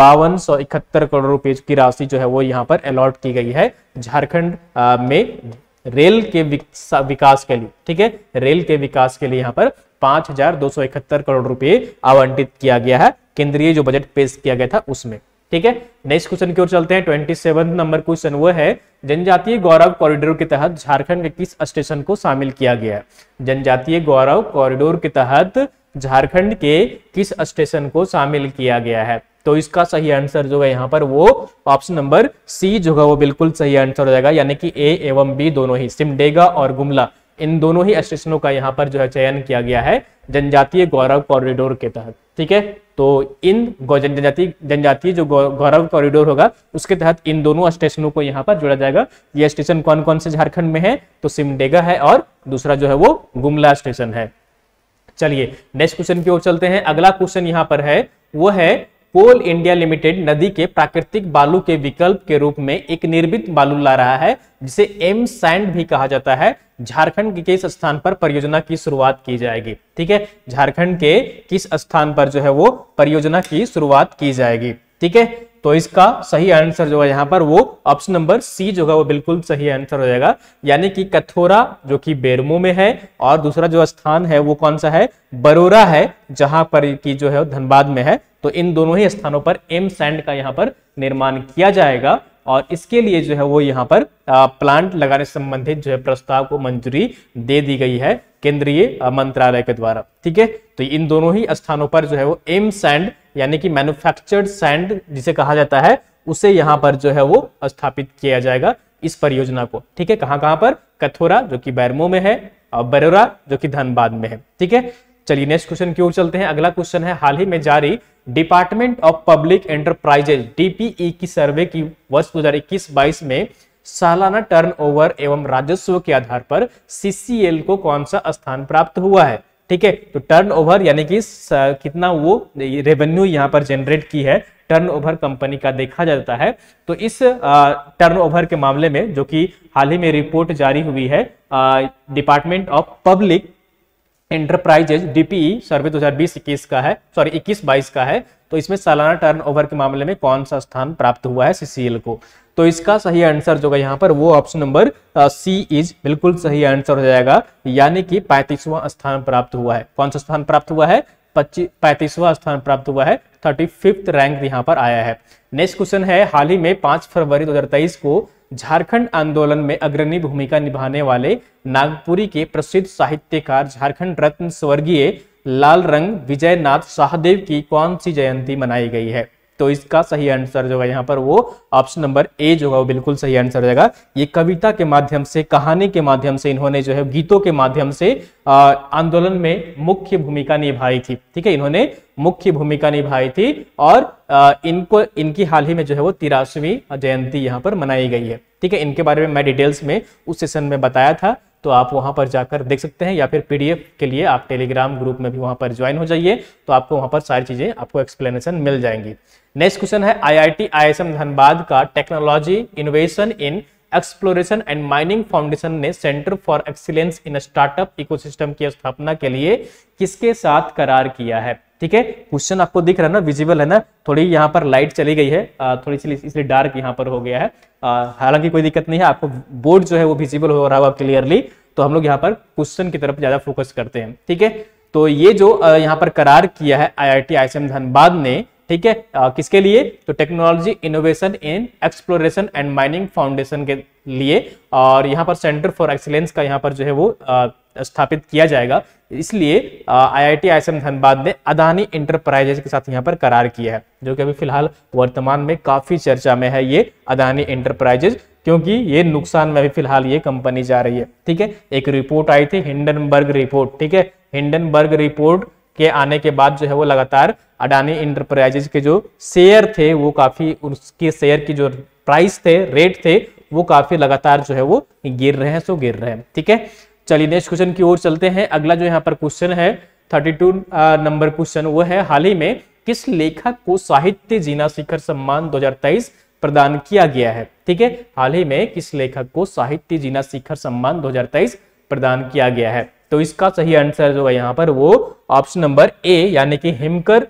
5271 करोड़ रुपए की राशि जो है वो यहाँ पर अलॉट की गई है झारखंड में रेल के विकास के लिए। ठीक है, रेल के विकास के लिए यहाँ पर 5271 करोड़ रुपए आवंटित किया गया है केंद्रीय जो बजट पेश किया गया था उसमें। ठीक है, नेक्स्ट क्वेश्चन की ओर चलते हैं। 27 नंबर क्वेश्चन वो है, जनजातीय गौरव कॉरिडोर के तहत झारखंड के किस स्टेशन को शामिल किया गया है? जनजातीय गौरव कॉरिडोर के तहत झारखंड के किस स्टेशन को शामिल किया गया है? तो इसका सही आंसर जो है यहाँ पर वो ऑप्शन नंबर सी जो है वो बिल्कुल सही आंसर हो जाएगा, यानी कि ए एवं बी दोनों ही, सिमडेगा और गुमला, इन दोनों ही स्टेशनों का यहाँ पर जो है चयन किया गया है जनजातीय गौरव कॉरिडोर के तहत। ठीक है, तो इन जनजातीय जो गौरव कॉरिडोर होगा उसके तहत इन दोनों स्टेशनों को यहाँ पर जोड़ा जाएगा। ये स्टेशन कौन कौन से झारखंड में है? तो सिमडेगा है और दूसरा जो है वो गुमला स्टेशन है। चलिए नेक्स्ट क्वेश्चन की ओर चलते हैं। अगला क्वेश्चन यहाँ पर है वो है, कोल इंडिया लिमिटेड नदी के प्राकृतिक बालू के विकल्प के रूप में एक निर्मित बालू ला रहा है जिसे एम सैंड भी कहा जाता है। झारखंड के किस स्थान पर परियोजना की शुरुआत की जाएगी? ठीक है, झारखंड के किस स्थान पर जो है वो परियोजना की शुरुआत की जाएगी? ठीक है, तो इसका सही आंसर जो है यहाँ पर वो ऑप्शन नंबर सी जो है वो बिल्कुल सही आंसर हो जाएगा, यानी कि कथोरा जो कि बेरमो में है और दूसरा जो स्थान है वो कौन सा है? बरोरा है, जहां पर की जो है धनबाद में है। तो इन दोनों ही स्थानों पर एम सैंड का यहाँ पर निर्माण किया जाएगा और इसके लिए जो है वो यहाँ पर प्लांट लगाने से संबंधित जो है प्रस्ताव को मंजूरी दे दी गई है केंद्रीय मंत्रालय के द्वारा। ठीक है, तो इन दोनों ही स्थानों पर जो है वो एम सैंड यानी कि मैन्युफैक्चर्ड सैंड जिसे कहा जाता है, उसे यहाँ पर जो है वो स्थापित किया जाएगा इस परियोजना को। ठीक है, कहां कहां पर? कथोरा जो कि बैरमो में है और बरोरा जो कि धनबाद में है। ठीक है, चलिए नेक्स्ट क्वेश्चन की ओर चलते हैं। अगला क्वेश्चन है, हाल ही में जारी department of public enterprises DPE की सर्वे की वर्ष 2021-22 में सालाना टर्नओवर एवं राजस्व के आधार पर सीसीएल को कौन सा स्थान प्राप्त हुआ है? ठीक है, तो टर्नओवर यानी कि कितना वो रेवेन्यू यहाँ पर जनरेट की है, टर्नओवर कंपनी का देखा जाता है। तो इस टर्नओवर के मामले में जो कि हाल ही में रिपोर्ट जारी हुई है department of public enterprises DPE survey 2020-21 का है, सॉरी 21-22 का है। तो इसमें सालाना टर्नओवर के मामले में कौन सा स्थान प्राप्त हुआ है सीसीएल को? तो इसका सही आंसर जो है यहाँ पर वो ऑप्शन नंबर सी इज बिल्कुल सही आंसर हो जाएगा, यानी कि 35वां स्थान प्राप्त हुआ है। कौन सा स्थान प्राप्त हुआ है? 35वां स्थान प्राप्त हुआ है, 35th रैंक यहाँ पर आया है। नेक्स्ट क्वेश्चन है, हाल ही में 5 फरवरी 2023 को झारखंड आंदोलन में अग्रणी भूमिका निभाने वाले नागपुरी के प्रसिद्ध साहित्यकार झारखंड रत्न स्वर्गीय लालरंग विजयनाथ शाहदेव की कौन सी जयंती मनाई गई है? तो इसका सही आंसर जो है यहाँ पर वो ऑप्शन नंबर ए जो है वो बिल्कुल सही आंसर हो जाएगा। ये कविता के माध्यम से, कहानी के माध्यम से, इन्होंने जो है गीतों के माध्यम से आंदोलन में मुख्य भूमिका निभाई थी। ठीक है, इन्होंने मुख्य भूमिका निभाई थी और इनकी हाल ही में जो है वो 83वीं जयंती यहाँ पर मनाई गई है। ठीक है, इनके बारे में मैं डिटेल्स में उस सेशन में बताया था, तो आप वहां पर जाकर देख सकते हैं, या फिर पीडीएफ के लिए आप टेलीग्राम ग्रुप में भी वहां पर ज्वाइन हो जाइए, तो आपको वहां पर सारी चीजें आपको एक्सप्लेनेशन मिल जाएंगी। नेक्स्ट क्वेश्चन है, आईआईटी आईएसएम धनबाद का technology innovation in exploration and mining foundation ने centre for excellence in startup ecosystem की स्थापना के लिए किसके साथ करार किया है? ठीक है, क्वेश्चन आपको दिख रहा है ना, विजिबल है ना, थोड़ी यहाँ पर लाइट चली गई है, थोड़ी सी इसलिए डार्क यहाँ पर हो गया है। हालांकि कोई दिक्कत नहीं है, आपको बोर्ड जो है वो विजिबल हो रहा होगा क्लियरली, तो हम लोग यहाँ पर क्वेश्चन की तरफ ज्यादा फोकस करते हैं। ठीक है, तो ये जो यहाँ पर करार किया है आईआईटी आईएसएम धनबाद ने, ठीक है, किसके लिए? तो technology innovation in exploration and mining foundation के लिए, और यहाँ पर सेंटर फॉर एक्सीलेंस का यहाँ पर जो है वो स्थापित किया जाएगा। इसलिए आईआईटी आईएसएम धनबाद ने अदानी इंटरप्राइजेज के साथ यहाँ पर करार किया है, जो कि अभी फिलहाल वर्तमान में काफी चर्चा में है ये अदानी इंटरप्राइजेज, क्योंकि ये नुकसान में भी फिलहाल ये कंपनी जा रही है। ठीक है, एक रिपोर्ट आई थी हिंडनबर्ग रिपोर्ट। ठीक है, हिंडनबर्ग रिपोर्ट के आने के बाद जो है वो लगातार अडानी इंटरप्राइजेज के जो शेयर थे वो काफी, उसके शेयर की जो प्राइस थे, रेट थे, वो काफी लगातार जो है वो गिर रहे हैं। ठीक है, चलिए नेक्स्ट क्वेश्चन की ओर चलते हैं। अगला जो यहाँ पर क्वेश्चन है 32 नंबर क्वेश्चन, वो है, हाल ही में किस लेखक को साहित्य जीना शिखर सम्मान 2023 प्रदान किया गया है? ठीक है, हाल ही में किस लेखक को साहित्य जीना शिखर सम्मान 2023 प्रदान किया गया है? तो इसका सही आंसर जो है यहाँ पर वो ऑप्शन नंबर ए, यानी कि हिमकर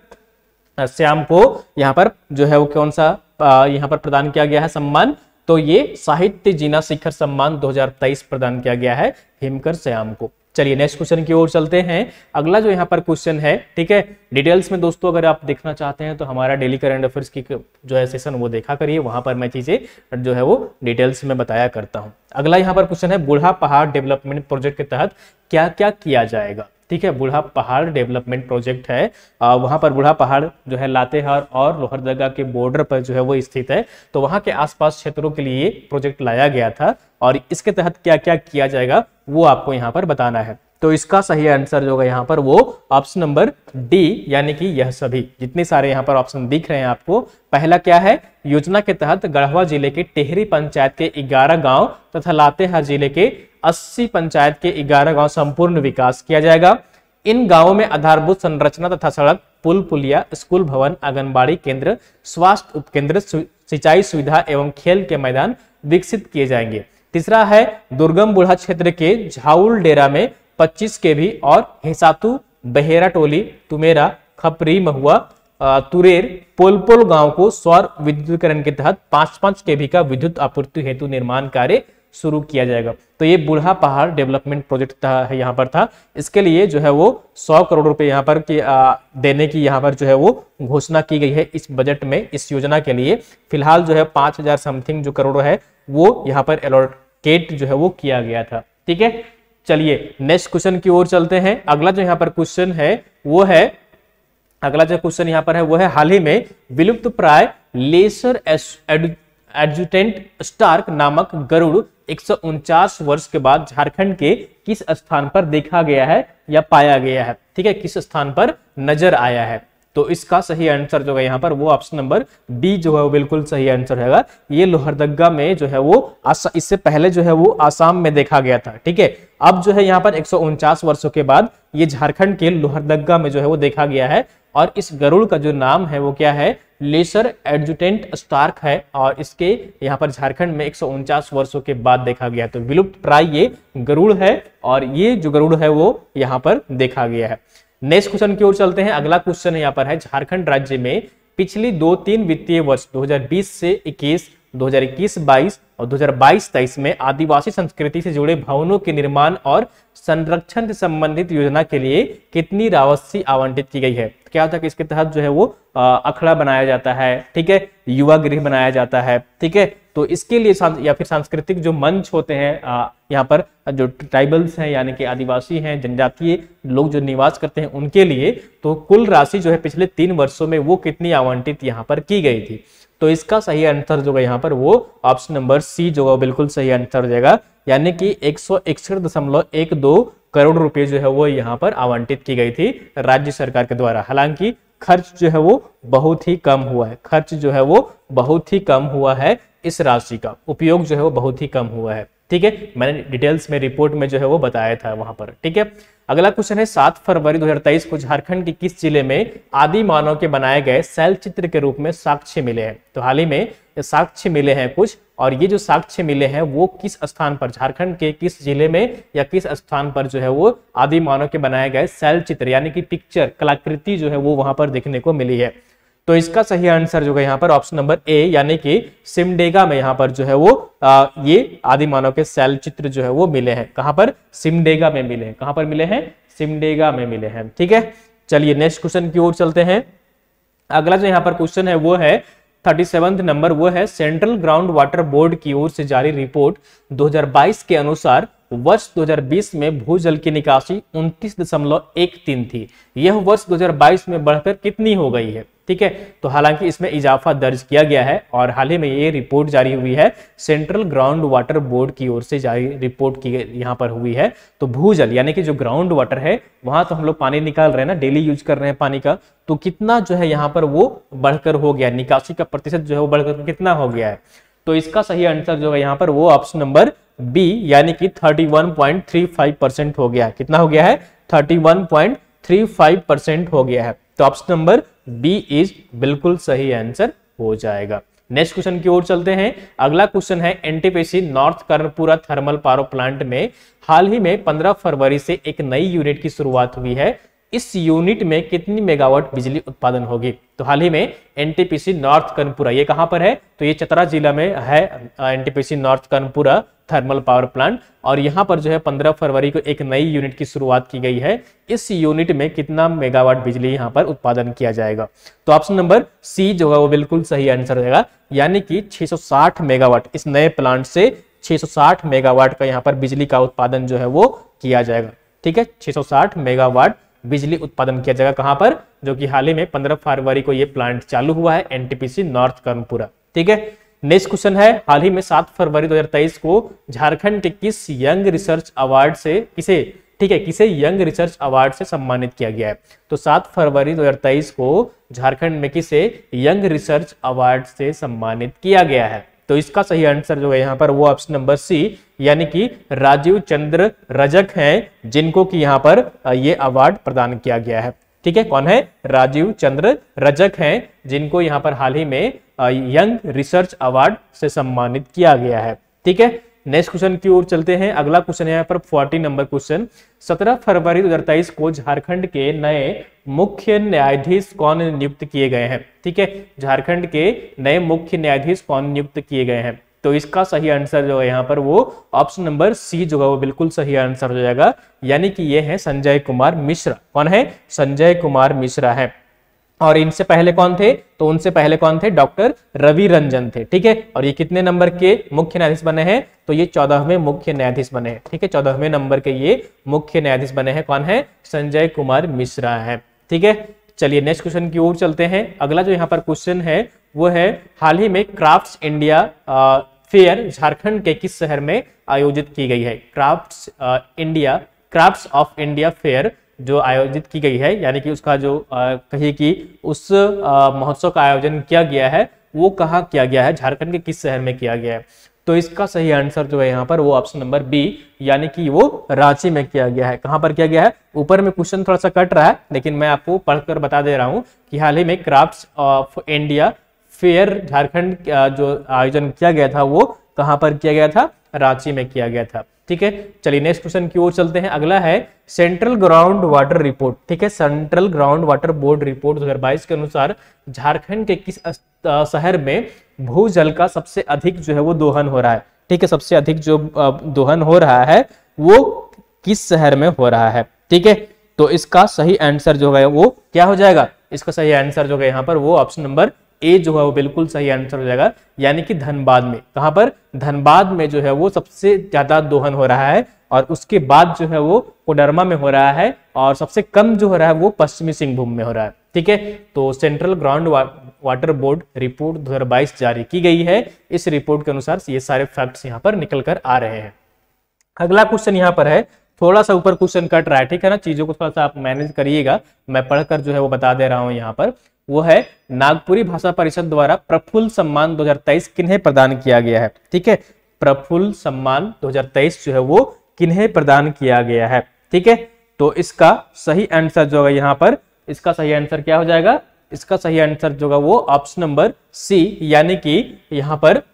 श्याम को यहाँ पर जो है वो कौन सा यहाँ पर प्रदान किया गया है सम्मान? तो ये साहित्य जीना शिखर सम्मान 2023 प्रदान किया गया है हिमकर श्याम को। चलिए नेक्स्ट क्वेश्चन की ओर चलते हैं। अगला जो यहाँ पर क्वेश्चन है, ठीक है, डिटेल्स में दोस्तों अगर आप देखना चाहते हैं तो हमारा डेली करंट अफेयर्स की जो है सेशन वो देखा करिए, वहां पर मैं चीजें जो है वो डिटेल्स में बताया करता हूं। अगला यहाँ पर क्वेश्चन है, बूढ़ा पहाड़ डेवलपमेंट प्रोजेक्ट के तहत क्या क्या किया जाएगा? ठीक है, बूढ़ा पहाड़ डेवलपमेंट प्रोजेक्ट है, वहां पर बूढ़ा पहाड़ जो है लातेहार और लोहरदगा के बॉर्डर पर जो है वो स्थित है, तो वहां के आसपास क्षेत्रों के लिए प्रोजेक्ट लाया गया था, और इसके तहत क्या क्या किया जाएगा वो आपको यहाँ पर बताना है। तो इसका सही आंसर जो होगा यहाँ पर वो ऑप्शन नंबर डी, यानी कि यह सभी जितने सारे यहाँ पर ऑप्शन दिख रहे हैं आपको। पहला क्या है? योजना के तहत गढ़वा जिले के टेहरी पंचायत के 11 गांव तथा लातेहार जिले के 80 पंचायत के 11 गांव संपूर्ण विकास किया जाएगा। इन गांवों में आधारभूत संरचना तथा सड़क, पुल पुलिया, स्कूल भवन, आंगनबाड़ी केंद्र, स्वास्थ्य उपकेंद्र, सिंचाई सुविधा एवं खेल के मैदान विकसित किए जाएंगे। तीसरा है, दुर्गम बुढ़ा क्षेत्र के झाउल डेरा में 25 केवी और हेसातु, बहेरा टोली, तुमेरा, खपरी, महुआ, तुरेर, पोलपोल गांव को सौर विद्युतीकरण के तहत 5-5 केवी का विद्युत आपूर्ति हेतु निर्माण कार्य शुरू किया जाएगा। तो ये बूढ़ा पहाड़ डेवलपमेंट प्रोजेक्ट था, यहाँ पर था। इसके लिए जो है वो 100 करोड़ रुपए यहाँ पर देने की यहाँ पर जो है वो घोषणा की गई है इस बजट में। इस योजना के लिए फिलहाल जो है 5000 समथिंग जो करोड़ है वो यहाँ पर एलोकेट जो है वो किया गया था। ठीक है, चलिए नेक्स्ट क्वेश्चन की ओर चलते हैं। अगला जो यहाँ पर क्वेश्चन है वो है, अगला जो क्वेश्चन यहाँ पर है वो है, हाल ही में विलुप्त प्राय लेसर एडजुटेंट स्टार्क नामक गरुड़ 149 वर्ष के बाद झारखंड के किस स्थान पर देखा गया है या पाया गया है? ठीक है, किस स्थान पर नजर आया है? तो इसका सही आंसर जो है यहाँ पर वो ऑप्शन नंबर बी जो है वो बिल्कुल सही आंसर रहेगा। ये लोहरदगा में जो है वो इससे पहले जो है वो आसाम में देखा गया था। ठीक है, अब जो है यहाँ पर 149 वर्षों के बाद ये झारखंड के लोहरदगा में जो है वो देखा गया है। और इस गरुड़ का जो नाम है वो क्या है? लेसर एडजुटेंट स्टार्क है। और इसके यहाँ पर झारखंड में 149 वर्षों के बाद देखा गया। तो विलुप्त प्राय ये गरुड़ है और ये जो गरुड़ है वो यहाँ पर देखा गया है। नेक्स्ट क्वेश्चन की ओर चलते हैं। अगला क्वेश्चन यहाँ पर है, झारखंड राज्य में पिछली 2-3 वित्तीय वर्ष 2020 से 21, 2021-22 और 2022-23 में आदिवासी संस्कृति से जुड़े भवनों के निर्माण और संरक्षण से संबंधित योजना के लिए कितनी राशि आवंटित की गई है? क्या होता है कि इसके तहत जो है वो अखड़ा बनाया जाता है, ठीक है, युवा गृह बनाया जाता है, ठीक है। तो इसके लिए या फिर सांस्कृतिक जो मंच होते हैं यहाँ पर जो ट्राइबल्स हैं यानी कि आदिवासी हैं, जनजातीय लोग जो निवास करते हैं उनके लिए, तो कुल राशि जो है पिछले 3 वर्षों में वो कितनी आवंटित यहाँ पर की गई थी? तो इसका सही आंसर जो है यहाँ पर वो ऑप्शन नंबर सी जो है बिल्कुल सही आंसर हो जाएगा, यानी कि 161.12 करोड़ रुपए जो है वो यहाँ पर आवंटित की गई थी राज्य सरकार के द्वारा। हालांकि खर्च जो है वो बहुत ही कम हुआ है, खर्च जो है वो बहुत ही कम हुआ है, इस राशि का उपयोग जो है वो बहुत ही कम हुआ है। ठीक है, मैंने डिटेल्स में रिपोर्ट में जो है वो बताया था वहां पर। ठीक है, अगला क्वेश्चन है 7 फरवरी 2023 को झारखंड के किस जिले में आदि मानव के बनाए गए शैल चित्र के रूप में साक्ष्य मिले हैं? तो हाल ही में साक्ष्य मिले हैं कुछ, और ये जो साक्ष्य मिले हैं वो किस स्थान पर, झारखंड के किस जिले में या किस स्थान पर जो है वो आदि मानव के बनाए गए शैल चित्र यानी कि पिक्चर कलाकृति जो है वो वहां पर देखने को मिली है? तो इसका सही आंसर जो है यहाँ पर ऑप्शन नंबर ए यानी कि सिमडेगा में यहाँ पर जो है वो ये आदि मानव के शैल चित्र जो है वो मिले हैं। कहां पर? सिमडेगा में मिले हैं। कहां पर मिले हैं? सिमडेगा में मिले हैं। ठीक है, चलिए नेक्स्ट क्वेश्चन की ओर चलते हैं। अगला जो यहाँ पर क्वेश्चन है वो है 37वां नंबर, वो है सेंट्रल ग्राउंड वाटर बोर्ड की ओर से जारी रिपोर्ट 2022 के अनुसार वर्ष 2020 में भूजल की निकासी 29.13 थी। यह वर्ष 2022 में बढ़कर कितनी हो गई है? ठीक है, तो हालांकि इसमें इजाफा दर्ज किया गया है और हाल ही में ये रिपोर्ट जारी हुई है सेंट्रल ग्राउंड वाटर बोर्ड की ओर से जारी रिपोर्ट की यहाँ पर हुई है। तो भूजल यानी कि जो ग्राउंड वाटर है वहां तो हम लोग पानी निकाल रहे हैं ना, डेली यूज कर रहे हैं पानी का, तो कितना जो है यहाँ पर वो बढ़कर हो गया, निकासी का प्रतिशत जो है वो बढ़कर कितना हो गया है? तो इसका सही आंसर जो है यहाँ पर वो ऑप्शन नंबर बी यानी कि 31.35% हो गया है। कितना हो गया है? 31.35% हो गया है। तो ऑप्शन नंबर बी इज बिल्कुल सही आंसर हो जाएगा। नेक्स्ट क्वेश्चन की ओर चलते हैं। अगला क्वेश्चन है NTPC north Karanpura thermal power plant में हाल ही में 15 फरवरी से एक नई यूनिट की शुरुआत हुई है। इस यूनिट में कितनी मेगावाट बिजली उत्पादन होगी? तो हाल ही में एनटीपीसी नॉर्थ कर्णपुरा, ये कहां पर है? तो ये चतरा जिला में है NTPC north Karanpura thermal power plant, और यहां पर जो है 15 फरवरी को एक नई यूनिट की शुरुआत की गई है। इस यूनिट में कितना मेगावाट बिजली यहां पर उत्पादन किया जाएगा? तो ऑप्शन नंबर सी जो है वो बिल्कुल सही आंसर रहेगा, यानी कि 660 मेगावाट। इस नए प्लांट से 660 मेगावाट का यहाँ पर बिजली का उत्पादन जो है वो किया जाएगा। ठीक है, 660 मेगावाट बिजली उत्पादन किया जाएगा। कहां पर? जो कि हाल ही में 15 फरवरी को ये प्लांट चालू हुआ है एनटीपीसी नॉर्थ कर्णपुरा। ठीक है, नेक्स्ट क्वेश्चन है हाल ही में 7 फरवरी 2023 को झारखंड के किस यंग रिसर्च अवार्ड से किसे यंग रिसर्च अवार्ड से सम्मानित किया गया है? तो 7 फरवरी 2023 को झारखंड में किसे यंग रिसर्च अवार्ड से सम्मानित किया गया है? तो इसका सही आंसर जो है यहाँ पर वो ऑप्शन नंबर सी यानी कि राजीव चंद्र रजक हैं, जिनको कि यहाँ पर ये अवार्ड प्रदान किया गया है। ठीक है, कौन है? राजीव चंद्र रजक हैं, जिनको यहाँ पर हाल ही में यंग रिसर्च अवार्ड से सम्मानित किया गया है। ठीक है, नेक्स्ट क्वेश्चन की ओर चलते हैं। अगला क्वेश्चन है यहाँ पर 40 नंबर क्वेश्चन, 17 फरवरी 2023 को झारखंड के नए मुख्य न्यायाधीश कौन नियुक्त किए गए हैं? ठीक है, झारखंड के नए मुख्य न्यायाधीश कौन नियुक्त किए गए हैं? तो इसका सही आंसर जो है यहाँ पर वो ऑप्शन नंबर सी जो है वो बिल्कुल सही आंसर हो जाएगा, यानी कि ये है संजय कुमार मिश्रा। कौन है? संजय कुमार मिश्रा है। और इनसे पहले कौन थे? तो उनसे पहले कौन थे? डॉक्टर रवि रंजन थे। ठीक है, और ये कितने नंबर के मुख्य न्यायाधीश बने हैं? तो ये 14वें मुख्य न्यायाधीश बने हैं। ठीक है, 14वें नंबर के ये मुख्य न्यायाधीश बने हैं। कौन है? संजय कुमार मिश्रा है। ठीक है, चलिए नेक्स्ट क्वेश्चन की ओर चलते हैं। अगला जो यहाँ पर क्वेश्चन है वो है, हाल ही में क्राफ्ट्स इंडिया फेयर झारखंड के किस शहर में आयोजित की गई है? क्राफ्ट्स ऑफ इंडिया फेयर जो आयोजित की गई है, यानी कि उसका जो कहिए कि उस महोत्सव का आयोजन किया गया है वो कहाँ किया गया है? झारखंड के किस शहर में किया गया है? तो इसका सही आंसर जो है यहाँ पर वो ऑप्शन नंबर बी, यानी कि वो रांची में किया गया है। कहाँ पर किया गया है? ऊपर में क्वेश्चन थोड़ा सा कट रहा है, लेकिन मैं आपको पढ़कर बता दे रहा हूँ कि हाल ही में crafts of India fair Jharkhand जो आयोजन किया गया था वो कहाँ पर किया गया था? रांची में किया गया था। ठीक है, चलिए नेक्स्ट क्वेश्चन की ओर चलते हैं। अगला है सेंट्रल ग्राउंड वाटर रिपोर्ट। ठीक है, central ground water board report 2022 के अनुसार झारखंड के किस शहर में भूजल का सबसे अधिक जो है वो दोहन हो रहा है? ठीक है, सबसे अधिक जो दोहन हो रहा है वो किस शहर में हो रहा है? ठीक है, तो इसका सही आंसर जो है वो क्या हो जाएगा? इसका सही आंसर जो है यहाँ पर वो ऑप्शन नंबर ए जो है वो बिल्कुल सही आंसर हो जाएगा, यानी कि धनबाद में। कहां पर? धनबाद में जो है वो सबसे ज्यादा दोहन हो रहा है, और उसके बाद जो है वो कोडरमा में हो रहा है, और सबसे कम जो हो रहा है वो पश्चिमी सिंहभूम में हो रहा है। ठीक है, तो central ground water board report 2022 जारी की गई है। इस रिपोर्ट के अनुसार ये सारे फैक्ट्स यहाँ पर निकल कर आ रहे हैं। अगला क्वेश्चन यहाँ पर है, थोड़ा सा ऊपर क्वेश्चन कट रहा है, ठीक है ना, चीजों को थोड़ा सा आप मैनेज करिएगा, मैं पढ़कर जो है वो बता दे रहा हूं। यहाँ पर वो है, नागपुरी भाषा परिषद द्वारा प्रफुल्ल सम्मान 2023 किन्हें प्रदान किया गया है? ठीक है, प्रफुल्ल सम्मान 2023 जो है वो किन्हें प्रदान किया गया है? ठीक है, तो इसका सही आंसर जो है यहाँ पर, इसका सही आंसर क्या हो जाएगा? इसका सही आंसर जो है वो ऑप्शन नंबर सी, यानी कि यहाँ पर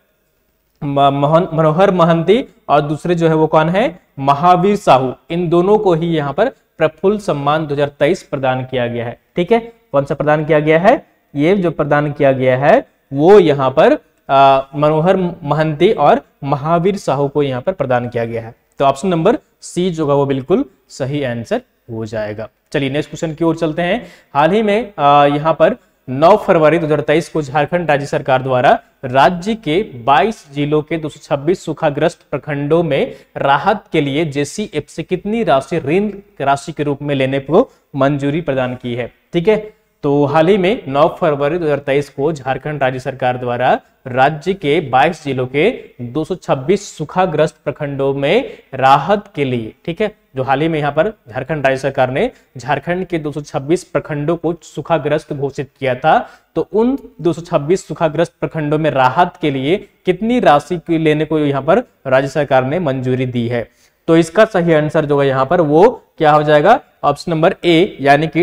मनोहर महंती और दूसरे जो है वो कौन है? महावीर साहू। इन दोनों को ही यहाँ पर प्रफुल्ल सम्मान 2023 प्रदान किया गया है। ठीक है, कौन सा प्रदान किया गया है? ये जो प्रदान किया गया है वो यहाँ पर मनोहर महंती और महावीर साहू को यहाँ पर प्रदान किया गया है। तो ऑप्शन नंबर सी जो है वो बिल्कुल सही आंसर हो जाएगा। चलिए नेक्स्ट क्वेश्चन की ओर चलते हैं। हाल ही में यहाँ पर 9 फरवरी 2023 को झारखंड राज्य सरकार द्वारा राज्य के 22 जिलों के 226 सूखाग्रस्त प्रखंडों में राहत के लिए जेसीएफ से कितनी राशि ऋण राशि के रूप में लेने को मंजूरी प्रदान की है? ठीक है, तो हाल ही में 9 फरवरी 2023 को झारखंड राज्य सरकार द्वारा राज्य के 22 जिलों के 226 सूखाग्रस्त प्रखंडों में राहत के लिए, ठीक है, जो हाल ही में यहाँ पर झारखंड राज्य सरकार ने झारखंड के 226 प्रखंडों को सूखाग्रस्त घोषित किया था, तो उन 226 सूखाग्रस्त प्रखंडों में राहत के लिए कितनी राशि लेने को यहाँ पर राज्य सरकार ने मंजूरी दी है? तो इसका सही आंसर जो है यहाँ पर वो क्या हो जाएगा? ऑप्शन नंबर ए, यानी कि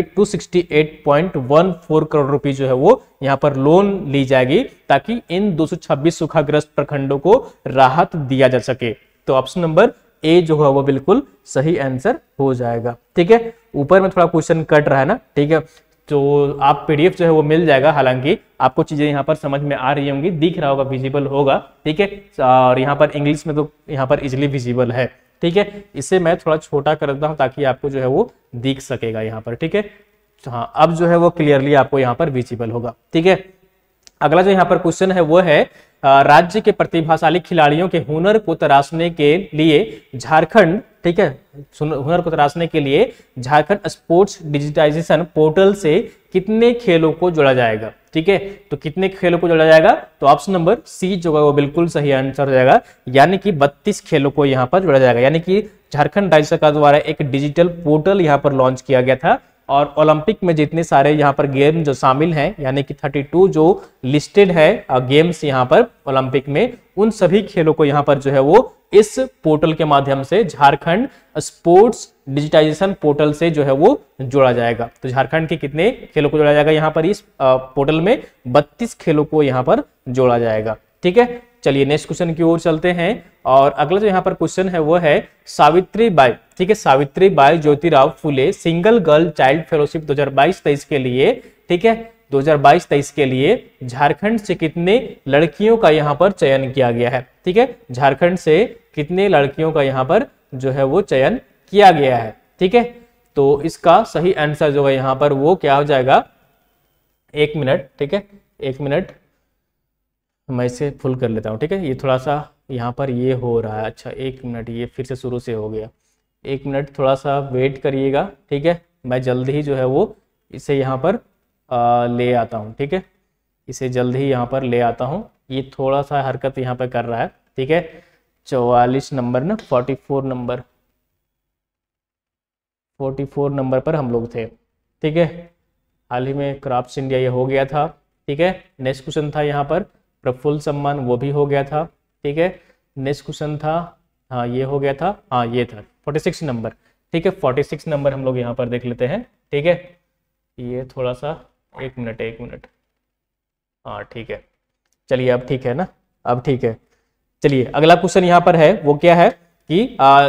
268.14 करोड़ रुपए जो है वो यहाँ पर लोन ली जाएगी, ताकि इन 226 सूखाग्रस्त प्रखंडों को राहत दिया जा सके। तो ऑप्शन नंबर ए जो है वो बिल्कुल सही आंसर हो जाएगा। ठीक है, ऊपर में थोड़ा क्वेश्चन कट रहा है ना, ठीक है, तो आप पीडीएफ जो है वो मिल जाएगा, हालांकि आपको चीजें यहाँ पर समझ में आ रही होंगी, दिख रहा होगा, विजिबल होगा। ठीक है, और यहाँ पर इंग्लिश में तो यहाँ पर इजिली विजिबल है। ठीक है, इसे मैं थोड़ा छोटा कर देता हूँ ताकि आपको जो है वो दिख सकेगा यहाँ पर। ठीक है, हाँ, अब जो है वो क्लियरली आपको यहाँ पर विजिबल होगा। ठीक है, अगला जो यहाँ पर क्वेश्चन है वो है, राज्य के प्रतिभाशाली खिलाड़ियों के हुनर को तराशने के लिए झारखंड, ठीक है, हुनर को तराशने के लिए झारखंड स्पोर्ट्स डिजिटाइजेशन पोर्टल से कितने खेलों को जोड़ा जाएगा? ठीक है, तो कितने खेलों को जोड़ा जाएगा? तो ऑप्शन नंबर सी जो है वो बिल्कुल सही आंसर हो जाएगा, यानी कि 32 खेलों को यहाँ पर जोड़ा जाएगा। यानी कि झारखंड राज्य सरकार द्वारा एक डिजिटल पोर्टल यहाँ पर लॉन्च किया गया था, और ओलंपिक में जितने सारे यहाँ पर गेम जो शामिल हैं, यानी कि 32 जो लिस्टेड है गेम्स यहाँ पर ओलंपिक में, उन सभी खेलों को यहाँ पर जो है वो इस पोर्टल के माध्यम से झारखंड स्पोर्ट्स डिजिटाइजेशन पोर्टल से जो है वो जोड़ा जाएगा। तो झारखंड के कितने खेलों को जोड़ा जाएगा यहाँ पर इस पोर्टल में? 32 खेलों को यहाँ पर जोड़ा जाएगा। ठीक है, चलिए नेक्स्ट क्वेश्चन की ओर चलते हैं, और अगला जो यहाँ पर क्वेश्चन है वो है सावित्री बाई, ठीक है, Savitri Bai Jyotirao Phule single girl child fellowship 2022-23 के लिए, ठीक है, 2022-23 के लिए झारखंड से कितने लड़कियों का यहाँ पर चयन किया गया है। ठीक है, झारखंड से कितने लड़कियों का यहाँ पर जो है वो चयन किया गया है। ठीक है, तो इसका सही आंसर जो है यहाँ पर वो क्या हो जाएगा, 1 मिनट। ठीक है, 1 मिनट मैं इसे फुल कर लेता हूँ। ठीक है, ये थोड़ा सा यहाँ पर ये हो रहा है। अच्छा 1 मिनट, ये फिर से शुरू से हो गया। 1 मिनट थोड़ा सा वेट करिएगा। ठीक है, मैं जल्द ही जो है वो इसे यहाँ पर ले आता हूँ। ठीक है, इसे जल्द ही यहाँ पर ले आता हूँ। ये थोड़ा सा हरकत यहाँ पर कर रहा है। ठीक है, 44 नंबर ना, 44 नंबर पर हम लोग थे। ठीक है, हाल ही में क्राफ्ट्स इंडिया ये हो गया था। ठीक है, नेक्स्ट क्वेश्चन था यहाँ पर प्रफुल्ल सम्मान, वो भी हो गया था। ठीक है, नेक्स्ट क्वेश्चन था, हाँ ये हो गया था, हाँ ये था 46 नंबर। ठीक है, 46 नंबर हम लोग यहाँ पर देख लेते हैं। ठीक है, ये थोड़ा सा 1 मिनट, हाँ ठीक है, चलिए अब ठीक है ना, अब ठीक है। चलिए अगला क्वेश्चन यहाँ पर है, वो क्या है कि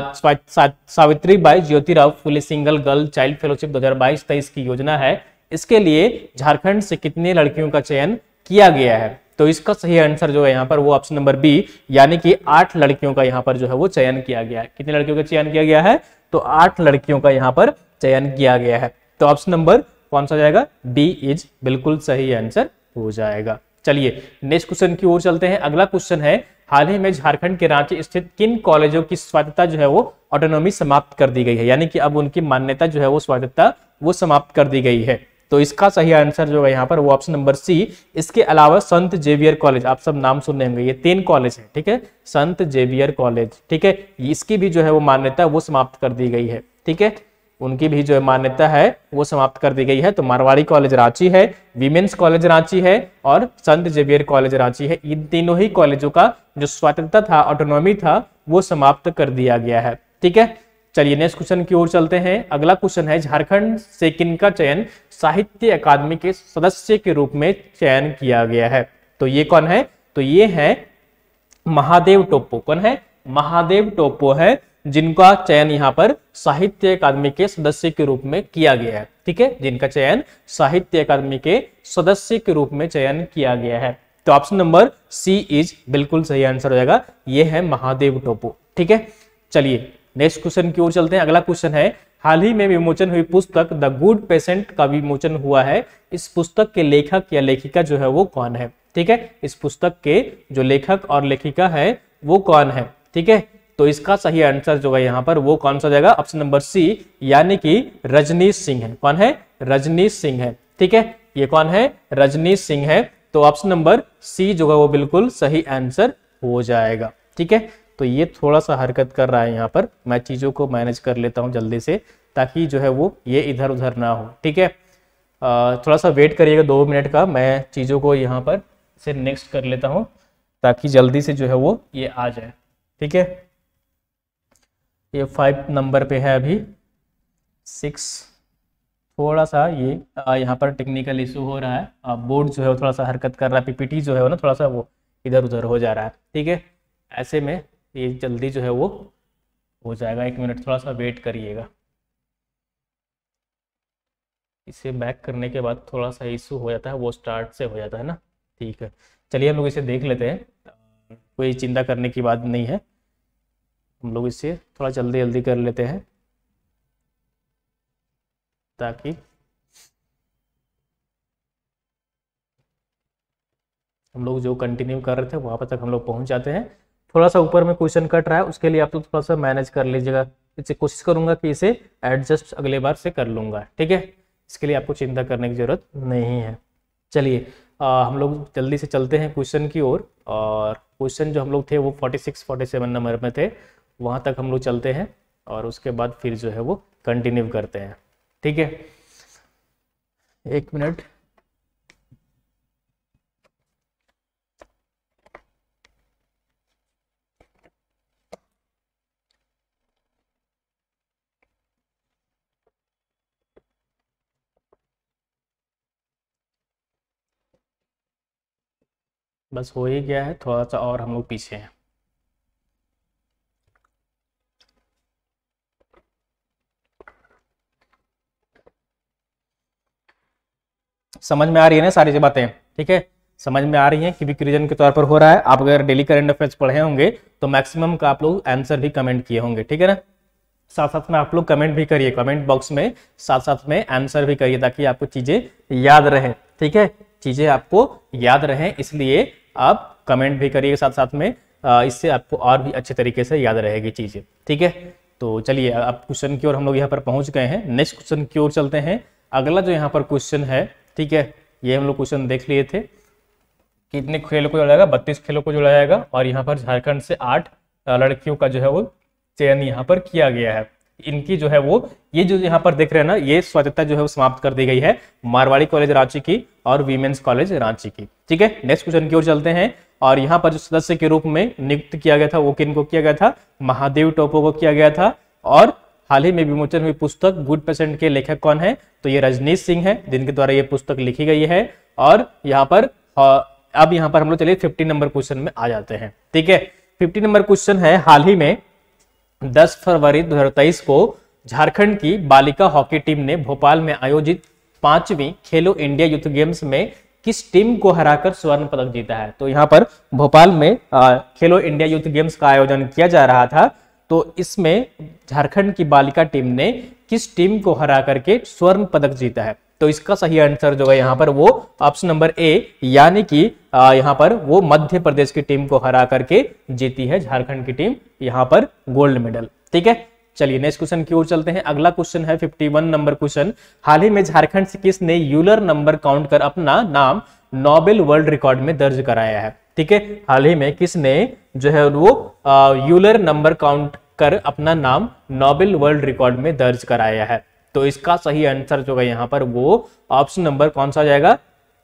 Savitri Bai Jyotirao Phule single girl child fellowship 2022-23 की योजना है, इसके लिए झारखंड से कितने लड़कियों का चयन किया गया है। तो इसका सही आंसर जो है यहाँ पर वो ऑप्शन नंबर बी, यानी कि 8 लड़कियों का यहाँ पर जो है वो चयन किया गया है। कितने लड़कियों का चयन किया गया है, तो 8 लड़कियों का यहाँ पर चयन किया गया है। तो ऑप्शन नंबर कौन सा जाएगा, डी इज बिल्कुल सही आंसर हो जाएगा। चलिए नेक्स्ट क्वेश्चन की ओर चलते हैं। अगला क्वेश्चन है, हाल ही में झारखंड के रांची स्थित किन कॉलेजों की स्वायत्तता जो है वो ऑटोनॉमी समाप्त कर दी गई है, यानी कि अब उनकी मान्यता जो है वो स्वायत्तता वो समाप्त कर दी गई है। तो इसका सही आंसर जो है यहाँ पर वो ऑप्शन नंबर सी। इसके अलावा संत जेवियर कॉलेज, आप सब नाम सुन रहे होंगे, ये 3 कॉलेज है। ठीक है, संत जेवियर कॉलेज, ठीक है, इसकी भी जो है वो मान्यता वो समाप्त कर दी गई है। ठीक है, उनकी भी जो है मान्यता है वो समाप्त कर दी गई है। तो मारवाड़ी कॉलेज रांची है, वीमेंस कॉलेज रांची है और संत जेवियर कॉलेज रांची है। इन तीनों ही कॉलेजों का जो स्वतंत्रता था, ऑटोनॉमी था, वो समाप्त कर दिया गया है। ठीक है, चलिए नेक्स्ट क्वेश्चन की ओर चलते हैं। अगला क्वेश्चन है, झारखंड से किनका चयन साहित्य अकादमी के सदस्य के रूप में चयन किया गया है। तो ये कौन है, तो ये है महादेव टोप्पो। कौन है, महादेव टोप्पो है, जिनका चयन यहाँ पर साहित्य अकादमी के सदस्य के रूप में किया गया है। ठीक है, जिनका चयन साहित्य अकादमी के सदस्य के रूप में चयन किया गया है। तो ऑप्शन नंबर सी इज बिल्कुल सही आंसर हो जाएगा, ये है महादेव टोप्पो। ठीक है, चलिए नेक्स्ट क्वेश्चन की ओर चलते हैं। अगला क्वेश्चन है, हाल ही में विमोचन हुई पुस्तक द गुड पेशेंट का विमोचन हुआ है, इस पुस्तक के लेखक या लेखिका जो है वो कौन है। ठीक है, इस पुस्तक के जो लेखक और लेखिका है वो कौन है। ठीक है, तो इसका सही आंसर जो है यहाँ पर वो कौन सा जाएगा, ऑप्शन नंबर सी, यानी कि रजनीश सिंह है। कौन है, रजनीश सिंह है। ठीक है, ये कौन है, रजनीश सिंह है। तो ऑप्शन नंबर सी जो है वो बिल्कुल सही आंसर हो जाएगा। ठीक है, तो ये थोड़ा सा हरकत कर रहा है यहाँ पर, मैं चीजों को मैनेज कर लेता हूँ जल्दी से, ताकि जो है वो ये इधर उधर ना हो। ठीक है, थोड़ा सा वेट करिएगा 2 मिनट का, मैं चीजों को यहाँ पर से नेक्स्ट कर लेता हूँ ताकि जल्दी से जो है वो ये आ जाए। ठीक है, ये 5 नंबर पे है, अभी 6, थोड़ा सा ये यहाँ पर टेक्निकल इशू हो रहा है, बोर्ड जो है वो थोड़ा सा हरकत कर रहा है, पीपीटी जो है वो ना थोड़ा सा वो इधर उधर हो जा रहा है। ठीक है, ऐसे में ये जल्दी जो है वो हो जाएगा। 1 मिनट थोड़ा सा वेट करिएगा, इसे बैक करने के बाद थोड़ा सा इशू हो जाता है, वो स्टार्ट से हो जाता है ना। ठीक है, चलिए हम लोग इसे देख लेते हैं, कोई चिंता करने की बात नहीं है, हम लोग इसे थोड़ा जल्दी जल्दी कर लेते हैं ताकि हम लोग जो कंटिन्यू कर रहे थे वहां पर तक हम लोग पहुंच जाते हैं। थोड़ा सा ऊपर में क्वेश्चन कट रहा है, उसके लिए आप लोग थोड़ा सा मैनेज कर लीजिएगा। इसे कोशिश करूंगा कि इसे एडजस्ट अगले बार से कर लूंगा। ठीक है, इसके लिए आपको चिंता करने की जरूरत नहीं है। चलिए हम लोग जल्दी से चलते हैं क्वेश्चन की ओर, और क्वेश्चन जो हम लोग थे वो 46-47 नंबर में थे, वहां तक हम लोग चलते हैं और उसके बाद फिर जो है वो कंटिन्यू करते हैं। ठीक है, 1 मिनट, बस हो ही गया है, थोड़ा सा और हम लोग पीछे हैं। समझ में आ रही है ना सारी जो बातें, ठीक है, समझ में आ रही है कि वीक रिवीजन के तौर पर हो रहा है। आप अगर डेली करंट अफेयर्स पढ़े होंगे तो मैक्सिमम का आप लोग आंसर भी कमेंट किए होंगे, ठीक है ना। साथ साथ में आप लोग कमेंट भी करिए, कमेंट बॉक्स में साथ साथ में आंसर भी करिए ताकि आपको चीजें याद रहे, ठीक है, चीजें आपको याद रहे, इसलिए आप कमेंट भी करिए साथ साथ में, इससे आपको और भी अच्छे तरीके से याद रहेगी चीजें, ठीक है। तो चलिए अब क्वेश्चन की ओर हम लोग यहाँ पर पहुंच गए हैं, नेक्स्ट क्वेश्चन की ओर चलते हैं। अगला जो यहाँ पर क्वेश्चन है, ठीक है, ये हम लोग क्वेश्चन देख लिए थे, कितने खेलों को जोड़ा जाएगा, 32 खेलों को जोड़ा जाएगा और यहाँ पर झारखंड से 8 लड़कियों का जो है वो चयन यहाँ पर किया गया है। इनकी जो है वो ये जो यहाँ पर देख रहे हैं ना, ये स्वायत्तता जो है वो समाप्त कर दी गई है मारवाड़ी कॉलेज रांची की और वीमेंस कॉलेज रांची की, ठीक है। नेक्स्ट क्वेश्चन की ओर चलते हैं और यहाँ पर जो सदस्य के रूप में नियुक्त किया गया था वो किन को किया गया था, महादेव टोपो को किया गया था। और हाल ही में विमोचन हुई पुस्तक गुड पेशेंट के लेखक कौन है, तो ये रजनीश सिंह है जिनके द्वारा ये पुस्तक लिखी गई है। और यहाँ पर अब यहाँ पर हम लोग चलिए 50 नंबर क्वेश्चन में आ जाते हैं, ठीक है। 50 नंबर क्वेश्चन है, हाल ही में 10 फरवरी 2023 को झारखंड की बालिका हॉकी टीम ने भोपाल में आयोजित 5वीं खेलो इंडिया यूथ गेम्स में किस टीम को हराकर स्वर्ण पदक जीता है। तो यहाँ पर भोपाल में खेलो इंडिया यूथ गेम्स का आयोजन किया जा रहा था, तो इसमें झारखंड की बालिका टीम ने किस टीम को हरा करके स्वर्ण पदक जीता है। तो इसका सही आंसर जो है यहाँ पर वो ऑप्शन नंबर ए, यानी कि यहाँ पर वो मध्य प्रदेश की टीम को हरा करके जीती है झारखंड की टीम यहाँ पर गोल्ड मेडल, ठीक है। चलिए नेक्स्ट क्वेश्चन की ओर चलते हैं। अगला क्वेश्चन है 51 नंबर क्वेश्चन, हाल ही में झारखंड से किसने यूलर नंबर काउंट कर अपना नाम नोबेल वर्ल्ड रिकॉर्ड में दर्ज कराया है, ठीक है। हाल ही में किसने जो है वो यूलर नंबर काउंट कर अपना नाम नोबेल वर्ल्ड रिकॉर्ड में दर्ज कराया है। तो इसका सही आंसर जो है यहाँ पर वो ऑप्शन नंबर कौन सा जाएगा,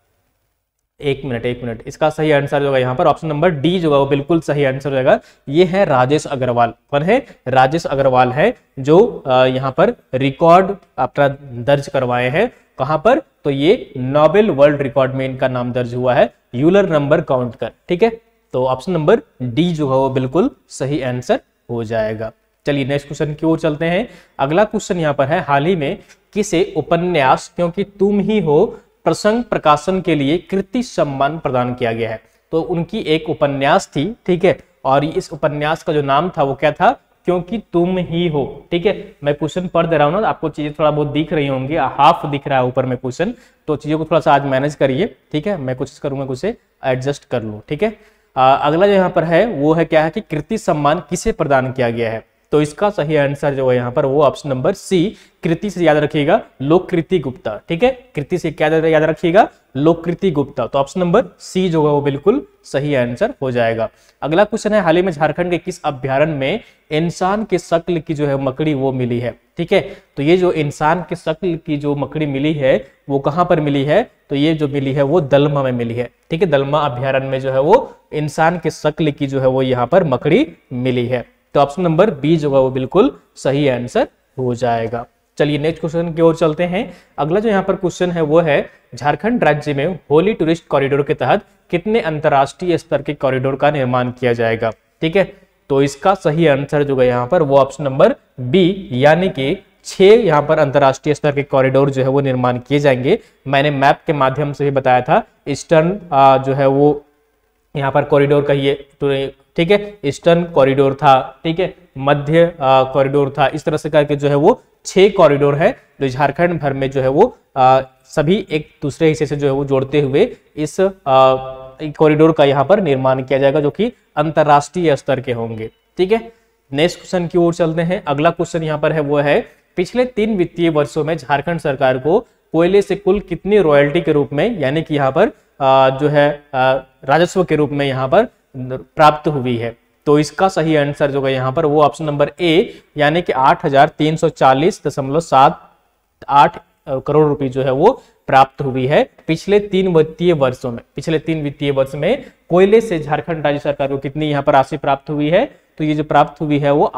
एक मिनट, इसका सही आंसर जो है यहाँ पर ऑप्शन नंबर डी जो है वो बिल्कुल सही आंसर हो जाएगा। ये है राजेश अग्रवाल। कौन है, राजेश अग्रवाल है जो यहाँ पर रिकॉर्ड अपना दर्ज करवाए हैं। कहां पर, तो ये नोबेल वर्ल्ड रिकॉर्ड में इनका नाम दर्ज हुआ है यूलर नंबर काउंट कर, ठीक है। तो ऑप्शन नंबर डी जो है वो बिल्कुल सही आंसर हो जाएगा। चलिए नेक्स्ट क्वेश्चन की ओर चलते हैं। अगला क्वेश्चन यहाँ पर है, हाल ही में किसे उपन्यास क्योंकि तुम ही हो प्रसंग प्रकाशन के लिए कृति सम्मान प्रदान किया गया है। तो उनकी एक उपन्यास थी, ठीक है, और इस उपन्यास का जो नाम था वो क्या था, क्योंकि तुम ही हो, ठीक है। मैं क्वेश्चन पढ़ दे रहा हूँ ना, आपको चीजें थोड़ा बहुत दिख रही होंगी, हाफ दिख रहा है ऊपर में क्वेश्चन, तो चीजों को थोड़ा सा आज मैनेज करिए, ठीक है। मैं कोशिश करूंगा कुछ एडजस्ट कर लूँ, ठीक है। अगला जो यहाँ पर है वो है क्या है कि कृति सम्मान किसे प्रदान किया गया है। तो इसका सही आंसर जो है यहाँ पर वो ऑप्शन नंबर सी, कृति से याद रखिएगा लोककृति गुप्ता, ठीक है। कृति से क्या याद रखिएगा, लोककृति गुप्ता। तो ऑप्शन नंबर सी जो है वो बिल्कुल सही आंसर हो जाएगा। अगला क्वेश्चन है, हाल ही में झारखंड के किस अभ्यारण्य में इंसान के शक्ल की जो है मकड़ी वो मिली है, ठीक है। तो ये जो इंसान के शक्ल की जो मकड़ी मिली है वो कहां पर मिली है, तो ये जो मिली है वो दलमा में मिली है, ठीक है। दलमा अभ्यारण्य में जो है वो इंसान के शक्ल की जो है वो यहाँ पर मकड़ी मिली है। तो ऑप्शन नंबर बी जो है वो बिल्कुल सही आंसर हो जाएगा। चलिए नेक्स्ट क्वेश्चन की ओर चलते हैं। अगला जो यहाँ पर क्वेश्चन है वो है, झारखंड राज्य में होली टूरिस्ट कॉरिडोर के तहत कितने अंतरराष्ट्रीय स्तर के कॉरिडोर का निर्माण किया जाएगा, ठीक है। तो इसका सही आंसर जो है यहाँ पर वो ऑप्शन नंबर बी, यानी कि 6 यहाँ पर अंतरराष्ट्रीय स्तर के कॉरिडोर जो है वो निर्माण किए जाएंगे। मैंने मैप के माध्यम से भी बताया था, ईस्टर्न जो है वो यहाँ पर कॉरिडोर कहिए तो, ठीक है, ईस्टर्न कॉरिडोर था, ठीक है, मध्य कॉरिडोर था, इस तरह से करके जो है वो 6 कॉरिडोर है जो झारखंड भर में जो है वो सभी एक दूसरे हिस्से से जो है वो जोड़ते हुए इस कॉरिडोर का यहाँ पर निर्माण किया जाएगा जो कि अंतरराष्ट्रीय स्तर के होंगे, ठीक है। नेक्स्ट क्वेश्चन की ओर चलते हैं। अगला क्वेश्चन यहाँ पर है वो है, पिछले 3 वित्तीय वर्षों में झारखंड सरकार को कोयले से कुल कितनी रॉयल्टी के रूप में, यानी कि यहाँ पर जो है राजस्व के रूप में यहाँ पर प्राप्त हुई है। तो इसका सही आंसर जो है यहाँ पर वो ऑप्शन नंबर ए, यानी कि 8,340.78 करोड़ रुपए जो है वो प्राप्त हुई है पिछले 3 वित्तीय वर्षों में। पिछले 3 वित्तीय वर्ष में कोयले से झारखंड राज्य सरकार को कितनी यहाँ पर राशि प्राप्त हुई है, तो ये जो प्राप्त हुई है वो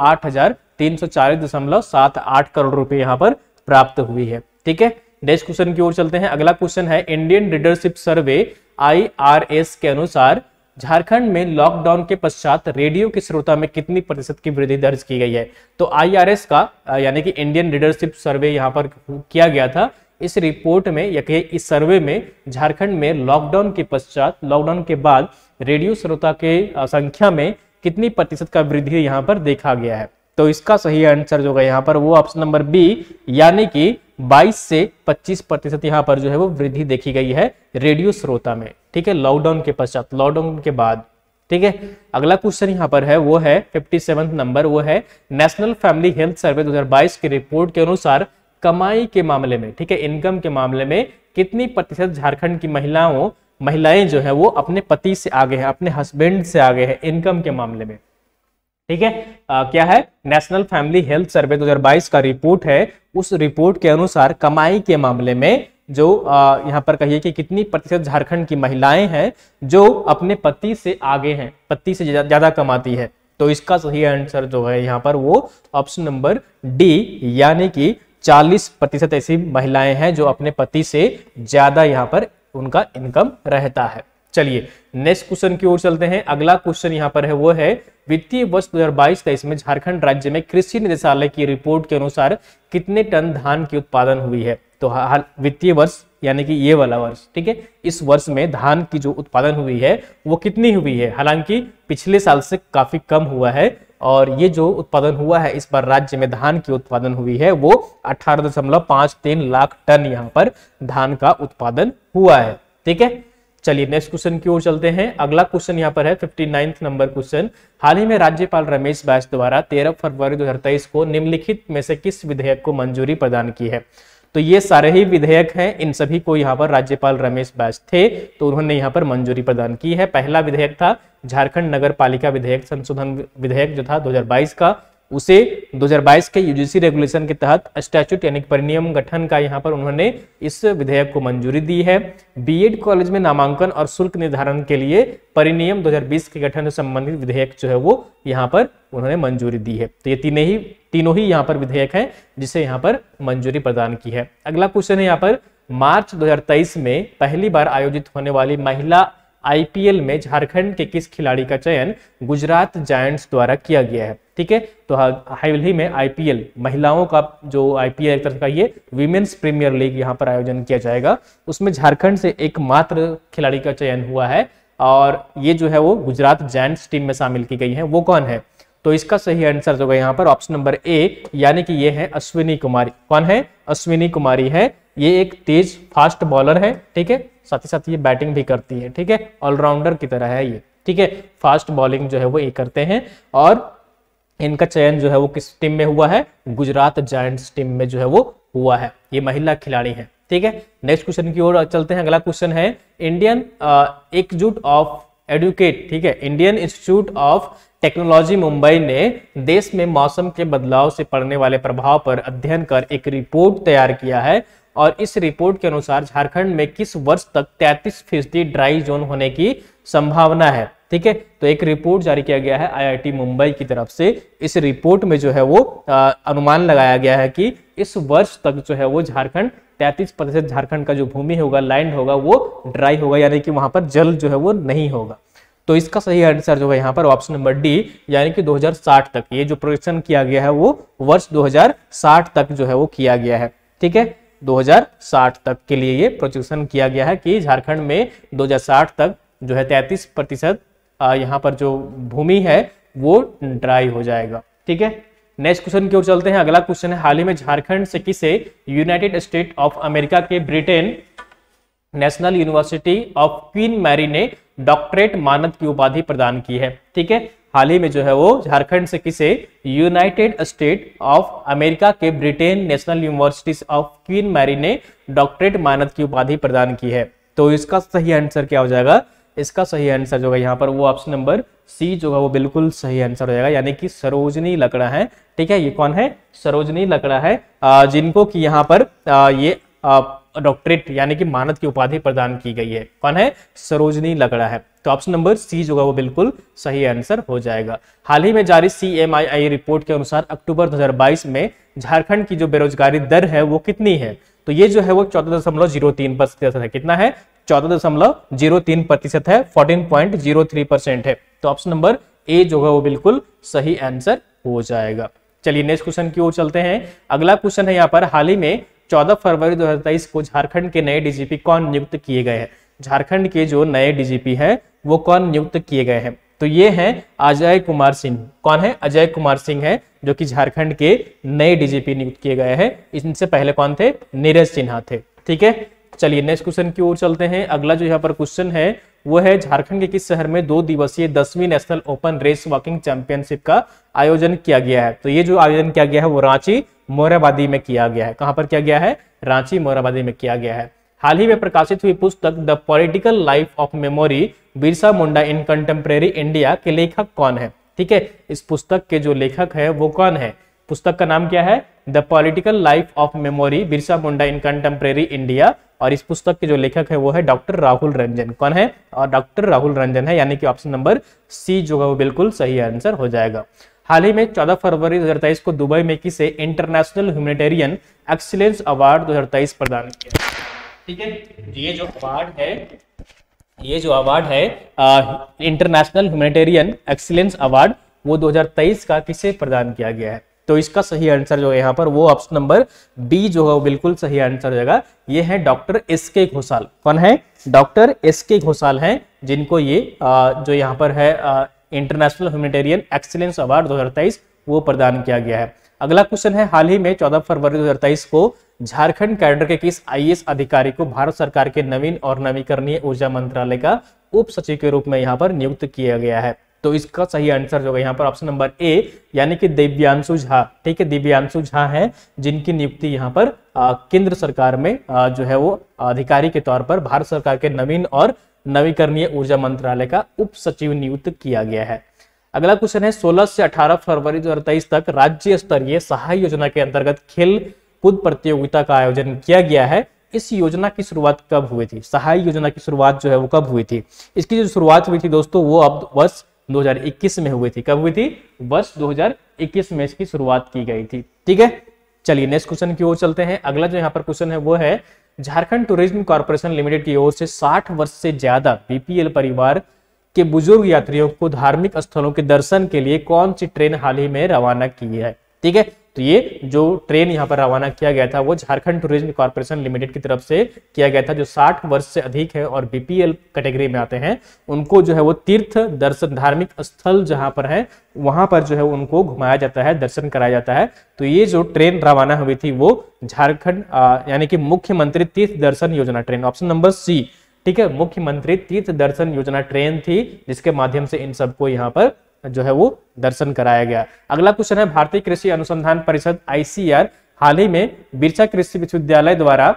8,340.78 करोड़ रुपए यहाँ पर प्राप्त हुई है, ठीक है। नेक्स्ट क्वेश्चन की ओर चलते हैं। अगला क्वेश्चन है, इंडियन रीडरशिप सर्वे IRS के अनुसार झारखंड में लॉकडाउन के पश्चात रेडियो की श्रोता में कितनी प्रतिशत की वृद्धि दर्ज की गई है। तो IRS का यानी कि इंडियन रीडरशिप सर्वे यहाँ पर किया गया था, इस रिपोर्ट में या कि इस सर्वे में झारखंड में लॉकडाउन के पश्चात, लॉकडाउन के बाद रेडियो श्रोता के संख्या में कितनी प्रतिशत का वृद्धि यहाँ पर देखा गया है। तो इसका सही आंसर जो है यहाँ पर वो ऑप्शन नंबर बी, यानी कि 22 से 25% यहाँ पर जो है वो वृद्धि देखी गई है रेडियो श्रोता में। ठीक है, लॉकडाउन के पश्चात, लॉकडाउन के बाद। ठीक है, अगला क्वेश्चन यहाँ पर है वो है 57 नंबर, वो है नेशनल फैमिली हेल्थ सर्वे 2022 की रिपोर्ट के अनुसार कमाई के मामले में, ठीक है, इनकम के मामले में कितनी प्रतिशत झारखंड की महिलाएं जो है वो अपने पति से आगे हैं, अपने हस्बैंड से आगे हैं इनकम के मामले में। ठीक है, क्या है, नेशनल फैमिली हेल्थ सर्वे 2022 का रिपोर्ट है। उस रिपोर्ट के अनुसार कमाई के मामले में जो यहाँ पर कहिए कि कितनी प्रतिशत झारखंड की महिलाएं हैं जो अपने पति से आगे हैं, पति से ज्यादा कमाती है। तो इसका सही आंसर जो है यहाँ पर वो ऑप्शन नंबर डी, यानी कि 40% ऐसी महिलाएं हैं जो अपने पति से ज्यादा यहाँ पर उनका इनकम रहता है। चलिए नेक्स्ट क्वेश्चन की ओर चलते हैं। अगला क्वेश्चन यहाँ पर है वो है वित्तीय वर्ष 2022-23 में झारखंड राज्य में कृषि निदेशालय की रिपोर्ट के अनुसार कितने टन धान की उत्पादन हुई है। तो वित्तीय वर्ष यानी कि ये वाला वर्ष, ठीक है, इस वर्ष में धान की जो उत्पादन हुई है वो कितनी हुई है। हालांकि पिछले साल से काफी कम हुआ है और ये जो उत्पादन हुआ है इस बार राज्य में धान की उत्पादन हुई है वो 18.53 लाख टन यहाँ पर धान का उत्पादन हुआ है। ठीक है, चलिए नेक्स्ट क्वेश्चन की ओर चलते हैं। अगला क्वेश्चन यहाँ पर है 59 नंबर क्वेश्चन। हाल ही में राज्यपाल रमेश बैस द्वारा 13 फरवरी 2023 को निम्नलिखित में से किस विधेयक को मंजूरी प्रदान की है। तो ये सारे ही विधेयक हैं, इन सभी को यहाँ पर राज्यपाल रमेश बैस थे तो उन्होंने यहाँ पर मंजूरी प्रदान की है। पहला विधेयक था झारखंड नगर पालिका विधेयक संशोधन विधेयक जो था 2022 का, उसे 2022 के यूजीसी रेगुलेशन के तहत स्टैट्यूट यानी परिनियम गठन का यहाँ पर उन्होंने इस विधेयक को मंजूरी दी है। बीएड कॉलेज में नामांकन और शुल्क निर्धारण के लिए परिनियम 2020 के गठन से संबंधित विधेयक जो है वो यहाँ पर उन्होंने मंजूरी दी है। तो ये तीनों ही यहाँ पर विधेयक हैं जिसे यहाँ पर मंजूरी प्रदान की है। अगला क्वेश्चन है यहाँ पर मार्च 2023 में पहली बार आयोजित होने वाली महिला आईपीएल में झारखंड के किस खिलाड़ी का चयन गुजरात जायंट्स द्वारा किया गया है। ठीक है, तो हाल ही में आईपीएल महिलाओं का जो आईपीएल एक तरह का ये विमेन्स प्रीमियर लीग यहाँ पर आयोजन किया जाएगा, उसमें झारखंड से एकमात्र खिलाड़ी का चयन हुआ है और ये जो है वो गुजरात जायंट्स टीम में शामिल की गई है। वो कौन है, तो इसका सही आंसर जो है यहाँ पर ऑप्शन नंबर ए, यानी कि ये है अश्विनी कुमारी। कौन है, अश्विनी कुमारी है। ये एक तेज फास्ट बॉलर है, ठीक है, साथ ही साथ ये बैटिंग भी करती है। ठीक है, ऑलराउंडर की तरह है ये। ठीक है, फास्ट बॉलिंग जो है वो ये करते हैं और इनका चयन जो है वो किस टीम में हुआ है, गुजरात जायंट्स टीम में जो है वो हुआ है। ये महिला खिलाड़ी है। ठीक है, नेक्स्ट क्वेश्चन की ओर चलते हैं। अगला क्वेश्चन है इंडियन इंस्टीट्यूट ऑफ एडुकेट, ठीक है, Indian institute of technology Mumbai ने देश में मौसम के बदलाव से पड़ने वाले प्रभाव पर अध्ययन कर एक रिपोर्ट तैयार किया है और इस रिपोर्ट के अनुसार झारखंड में किस वर्ष तक 33% ड्राई जोन होने की संभावना है। ठीक है, तो एक रिपोर्ट जारी किया गया है आईआईटी मुंबई की तरफ से। इस रिपोर्ट में जो है वो अनुमान लगाया गया है कि इस वर्ष तक जो है वो झारखंड 33% झारखंड का जो भूमि होगा, लैंड होगा, वो ड्राई होगा, यानी कि वहां पर जल जो है वो नहीं होगा। तो इसका सही आंसर जो है यहाँ पर ऑप्शन नंबर डी, यानी कि 2060 तक। ये जो प्रोजेक्शन किया गया है वो वर्ष 2060 तक जो है वो किया गया है। ठीक है, 2060 तक के लिए ये प्रोजेक्शन किया गया है कि झारखंड में 2060 तक जो है 33% यहाँ पर जो भूमि है वो ड्राई हो जाएगा। ठीक है, नेक्स्ट क्वेश्चन की ओर चलते हैं। अगला क्वेश्चन है हाल ही में झारखंड से किसे यूनाइटेड स्टेट ऑफ अमेरिका के Britain national university of Queen Mary ने डॉक्टरेट मानद की उपाधि प्रदान की है। ठीक है, हाल ही में जो है वो झारखंड से किसे यूनाइटेड स्टेट ऑफ अमेरिका के Britain national university of Queen Mary ने डॉक्टरेट मानद की उपाधि प्रदान की है। तो इसका सही आंसर क्या हो जाएगा, इसका सही आंसर जो है यहाँ पर वो ऑप्शन नंबर सी जो है वो बिल्कुल सही आंसर हो जाएगा, यानी कि सरोजनी लकड़ा है। ठीक है, ये कौन है, सरोजनी लकड़ा है, जिनको कि यहाँ पर ये डॉक्टरेट यानी कि मानद की उपाधि प्रदान की गई है। कौन है, सरोजनी लकड़ा है। तो ऑप्शन नंबर सी जो है वो बिल्कुल सही आंसर हो जाएगा। हाल ही में जारी CMII रिपोर्ट के अनुसार अक्टूबर 2022 में झारखंड की जो बेरोजगारी दर है वो कितनी है। तो ये जो है वो 14.03% है। कितना है, 14.03% है, 14.03% है। तो ऑप्शन नंबर ए जो है वो बिल्कुल सही आंसर हो जाएगा। चलिए नेक्स्ट क्वेश्चन की ओर चलते हैं। अगला क्वेश्चन है यहाँ पर हाल ही में 14 फरवरी 2023 को झारखंड के नए डीजीपी कौन नियुक्त किए गए हैं? झारखंड के जो नए डीजीपी हैं वो कौन नियुक्त किए गए हैं? तो ये हैं अजय कुमार सिंह। कौन है? अजय कुमार सिंह है जो कि झारखंड के नए डीजीपी नियुक्त किए गए हैं। इनसे पहले कौन थे? नीरज सिन्हा थे। ठीक है, चलिए नेक्स्ट क्वेश्चन की ओर चलते हैं। अगला जो यहाँ पर क्वेश्चन है वो है झारखंड के किस शहर में 2 दिवसीय 10वीं national open race walking championship का आयोजन किया गया है? तो ये जो आयोजन किया गया है वो रांची मोरहाबादी में किया गया है। कहां पर किया गया है? रांची मोरहाबादी में किया गया है। हाल ही में प्रकाशित हुई पुस्तक the political life of memory Birsa Munda in contemporary India के लेखक कौन है? ठीक है, इस पुस्तक के जो लेखक है वो कौन है? पुस्तक का नाम क्या है? The political life of memory Birsa Munda in contemporary India, और इस पुस्तक के जो लेखक है वो है डॉक्टर राहुल रंजन। कौन है? और डॉक्टर राहुल रंजन है, यानी कि ऑप्शन नंबर सी जो है वो बिल्कुल सही आंसर हो जाएगा। हाल ही में 14 फरवरी 2023 को दुबई में किसे इंटरनेशनल ह्यूमैनिटेरियन एक्सीलेंस अवार्ड 2023 प्रदान किया? ठीक है, ये जो अवार्ड है इंटरनेशनल ह्यूमैनिटेरियन एक्सीलेंस अवार्ड वो 2023 का किसे प्रदान किया गया है? तो इसका सही आंसर जो है यहाँ पर वो ऑप्शन नंबर बी जो है वो बिल्कुल सही आंसर हो जाएगा। ये है डॉक्टर एस.के. घोषाल। कौन है? Doctor S K. घोषाल हैं, जिनको ये जो यहाँ पर है इंटरनेशनल ह्यूमैनिटेरियन एक्सीलेंस अवार्ड 2023 वो प्रदान किया गया है। अगला क्वेश्चन है, हाल ही में 14 फरवरी 2023 को झारखंड कैडर के किस आईएएस अधिकारी को भारत सरकार के नवीन और नवीकरणीय ऊर्जा मंत्रालय का उप सचिव के रूप में यहाँ पर नियुक्त किया गया है? तो इसका सही आंसर जो है यहाँ पर ऑप्शन नंबर ए, यानी कि दिव्यांशु झा। ठीक है, दिव्यांशु झा है जिनकी नियुक्ति यहाँ पर केंद्र सरकार में जो है वो अधिकारी के तौर पर भारत सरकार के नवीन और नवीकरणीय ऊर्जा मंत्रालय का उप सचिव नियुक्त किया गया है। अगला क्वेश्चन है, 16 से 18 फरवरी 2023 तक राज्य स्तरीय सहाय योजना के अंतर्गत खेल कूद प्रतियोगिता का आयोजन किया गया है। इस योजना की शुरुआत कब हुई थी? सहाय योजना की शुरुआत जो है वो कब हुई थी? इसकी जो शुरुआत हुई थी दोस्तों वो अब वर्ष 2021 में हुई थी। कब हुई थी? वर्ष 2021 में इसकी शुरुआत की गई थी। ठीक है, चलिए नेक्स्ट क्वेश्चन की ओर चलते हैं। अगला जो यहाँ पर क्वेश्चन है वो है, झारखंड टूरिज्म कॉर्पोरेशन लिमिटेड की ओर से 60 वर्ष से ज्यादा बीपीएल परिवार के बुजुर्ग यात्रियों को धार्मिक स्थलों के दर्शन के लिए कौन सी ट्रेन हाल ही में रवाना की है? ठीक है, तो ये जो ट्रेन यहाँ पर रवाना किया गया था वो झारखंड टूरिज्म कॉर्पोरेशन लिमिटेड की तरफ से किया गया था। जो 60 वर्ष से अधिक है और बीपीएल कैटेगरी में आते हैं उनको जो है वो तीर्थ दर्शन धार्मिक स्थल जहां पर है वहां पर जो है उनको घुमाया जाता है, दर्शन कराया जाता है। तो ये जो ट्रेन रवाना हुई थी वो झारखंड यानी कि मुख्यमंत्री तीर्थ दर्शन योजना ट्रेन, ऑप्शन नंबर सी। ठीक है, मुख्यमंत्री तीर्थ दर्शन योजना ट्रेन थी जिसके माध्यम से इन सबको यहाँ पर जो है वो दर्शन कराया गया। अगला क्वेश्चन है, भारतीय कृषि अनुसंधान परिषद आईसीआर हाल ही में बिरसा कृषि विश्वविद्यालय द्वारा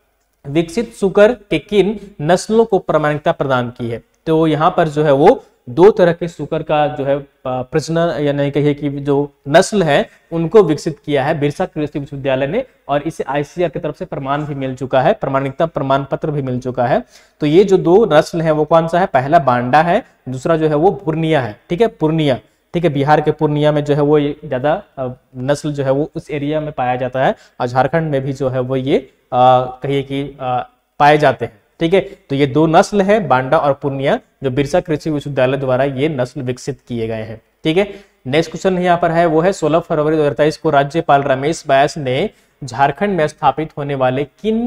विकसित सुकर के किन नस्लों को प्रामाणिकता प्रदान की है? तो यहाँ पर जो है वो 2 तरह के सुकर का जो है प्रजनन या नहीं कहिए कि जो नस्ल है उनको विकसित किया है बिरसा कृषि विश्वविद्यालय ने, और इसे आईसीआर की तरफ से प्रमाण भी मिल चुका है, प्रमाणिकता प्रमाण पत्र भी मिल चुका है। तो ये जो 2 नस्ल है वो कौन सा है? पहला बांडा है, दूसरा जो है वो पूर्णिया है। ठीक है, पूर्णिया। ठीक है, बिहार के पूर्णिया में जो है वो ज्यादा नस्ल जो है वो उस एरिया में पाया जाता है और झारखंड में भी जो है वो ये कहिए कि पाए जाते हैं। ठीक है, तो ये 2 नस्ल है बांडा और पूर्णिया जो बिरसा कृषि विश्वविद्यालय द्वारा ये नस्ल विकसित किए गए हैं। ठीक है, नेक्स्ट क्वेश्चन यहाँ पर है वो है, 16 फरवरी 2023 को राज्यपाल रमेश बैस ने झारखंड में स्थापित होने वाले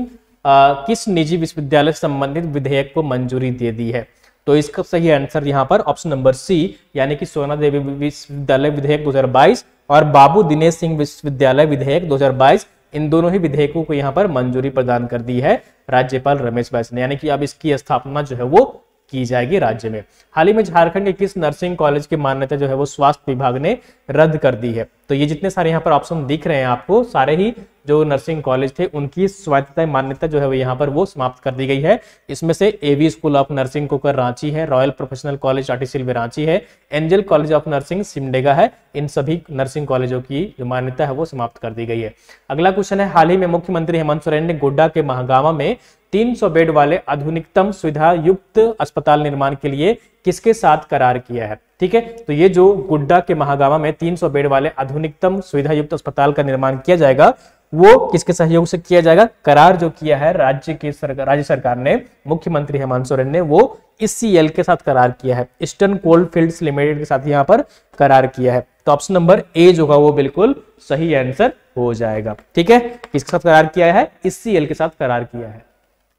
किस निजी विश्वविद्यालय से संबंधित विधेयक को मंजूरी दे दी है? तो इसका सही आंसर यहाँ पर ऑप्शन नंबर सी, यानी कि सोना देवी विश्वविद्यालय विधेयक 2022 और बाबू दिनेश सिंह विश्वविद्यालय विधेयक 2022, इन दोनों ही विधेयकों को यहाँ पर मंजूरी प्रदान कर दी है राज्यपाल रमेश बैस ने, यानी कि अब इसकी स्थापना जो है वो की जाएगी राज्य में। हाल ही में झारखंड के किस नर्सिंग कॉलेज की मान्यता जो है वो स्वास्थ्य विभाग ने रद्द कर दी है? तो ये जितने सारे यहाँ पर ऑप्शन दिख रहे हैं आपको, सारे ही जो नर्सिंग कॉलेज थे उनकी स्वायत्तता मान्यता जो है वो यहाँ पर वो समाप्त कर दी गई है। इसमें से AV school of nursing Kokar Ranchi है, रॉयल प्रोफेशनल कॉलेज आर्टिसिल रांची है, angel college of nursing Simdega है। इन सभी नर्सिंग कॉलेजों की जो मान्यता है वो समाप्त कर दी गई है। अगला क्वेश्चन है, हाल ही में मुख्यमंत्री हेमंत सोरेन ने गोड्डा के महागामा में 300 बेड वाले आधुनिकतम सुविधा युक्त अस्पताल निर्माण के लिए किसके साथ करार किया है? ठीक है, तो ये जो गोड्डा के महागामा में 300 बेड वाले आधुनिकतम सुविधा युक्त अस्पताल का निर्माण किया जाएगा वो किसके सहयोग से किया जाएगा? करार जो किया है राज्य सरकार ने, मुख्यमंत्री हेमंत सोरेन ने वो ईसीएल के साथ करार किया है, ईस्टर्न कोल्ड फील्ड्स लिमिटेड के साथ यहाँ पर करार किया है। तो ऑप्शन नंबर ए जो होगा वो बिल्कुल सही आंसर हो जाएगा। ठीक है, किसके साथ करार किया है? HCl के साथ करार किया है।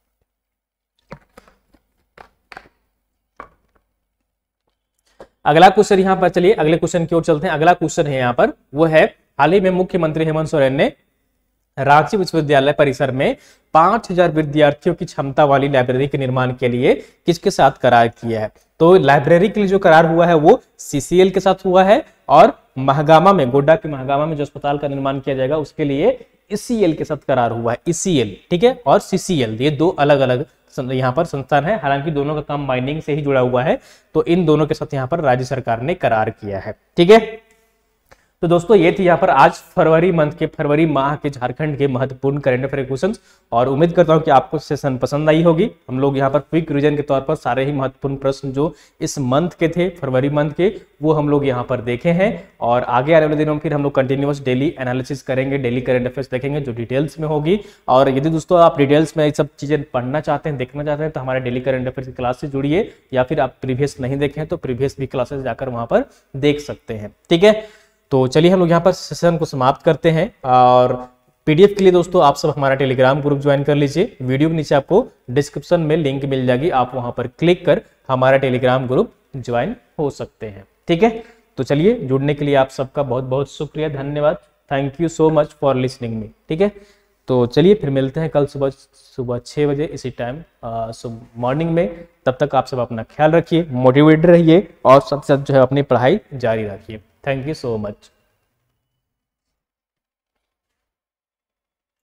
अगला क्वेश्चन यहां पर, चलिए अगले क्वेश्चन की ओर चलते हैं। अगला क्वेश्चन है यहां पर, वो है हाल ही में मुख्यमंत्री हेमंत सोरेन ने रांची विश्वविद्यालय परिसर में 5000 विद्यार्थियों की क्षमता वाली लाइब्रेरी के निर्माण के लिए किसके साथ करार किया है? तो लाइब्रेरी के लिए जो करार हुआ है वो CCL के साथ हुआ है, और महागामा में, गोड्डा के महागामा में जो अस्पताल का निर्माण किया जाएगा उसके लिए ECL के साथ करार हुआ है। ECL, ठीक है, और CCL, ये दो अलग अलग यहाँ पर संस्थान है, हालांकि दोनों का काम माइनिंग से ही जुड़ा हुआ है। तो इन दोनों के साथ यहाँ पर राज्य सरकार ने करार किया है। ठीक है, तो दोस्तों ये थी यहाँ पर आज फरवरी माह के झारखंड के महत्वपूर्ण करंट अफेयर क्वेश्चंस, और उम्मीद करता हूँ कि आपको सेशन पसंद आई होगी। हम लोग यहाँ पर क्विक रिवीजन के तौर पर सारे ही महत्वपूर्ण प्रश्न जो इस मंथ के थे, फरवरी मंथ के, वो हम लोग यहाँ पर देखे हैं। और आगे आने वाले दिनों में फिर हम लोग कंटिन्यूअस डेली एनालिसिस करेंगे, डेली करंट अफेयर्स देखेंगे जो डिटेल्स में होगी। और यदि दोस्तों आप डिटेल्स में ये सब चीजें पढ़ना चाहते हैं, देखना चाहते हैं, तो हमारे डेली करंट अफेयर्स की क्लास से जुड़िए, या फिर आप प्रीवियस नहीं देखे हैं तो प्रीवियस भी क्लासेस जाकर वहां पर देख सकते हैं। ठीक है, तो चलिए हम लोग यहाँ पर सेशन को समाप्त करते हैं। और PDF के लिए दोस्तों आप सब हमारा टेलीग्राम ग्रुप ज्वाइन कर लीजिए। वीडियो के नीचे आपको डिस्क्रिप्शन में लिंक मिल जाएगी, आप वहां पर क्लिक कर हमारा टेलीग्राम ग्रुप ज्वाइन हो सकते हैं। ठीक है, तो चलिए जुड़ने के लिए आप सबका बहुत बहुत शुक्रिया, धन्यवाद। Thank you so much for listening me. ठीक है, तो चलिए फिर मिलते हैं कल सुबह 6 बजे इसी टाइम मॉर्निंग में। तब तक आप सब अपना ख्याल रखिए, मोटिवेटेड रहिए, और साथ साथ जो है अपनी पढ़ाई जारी रखिए। Thank you so much.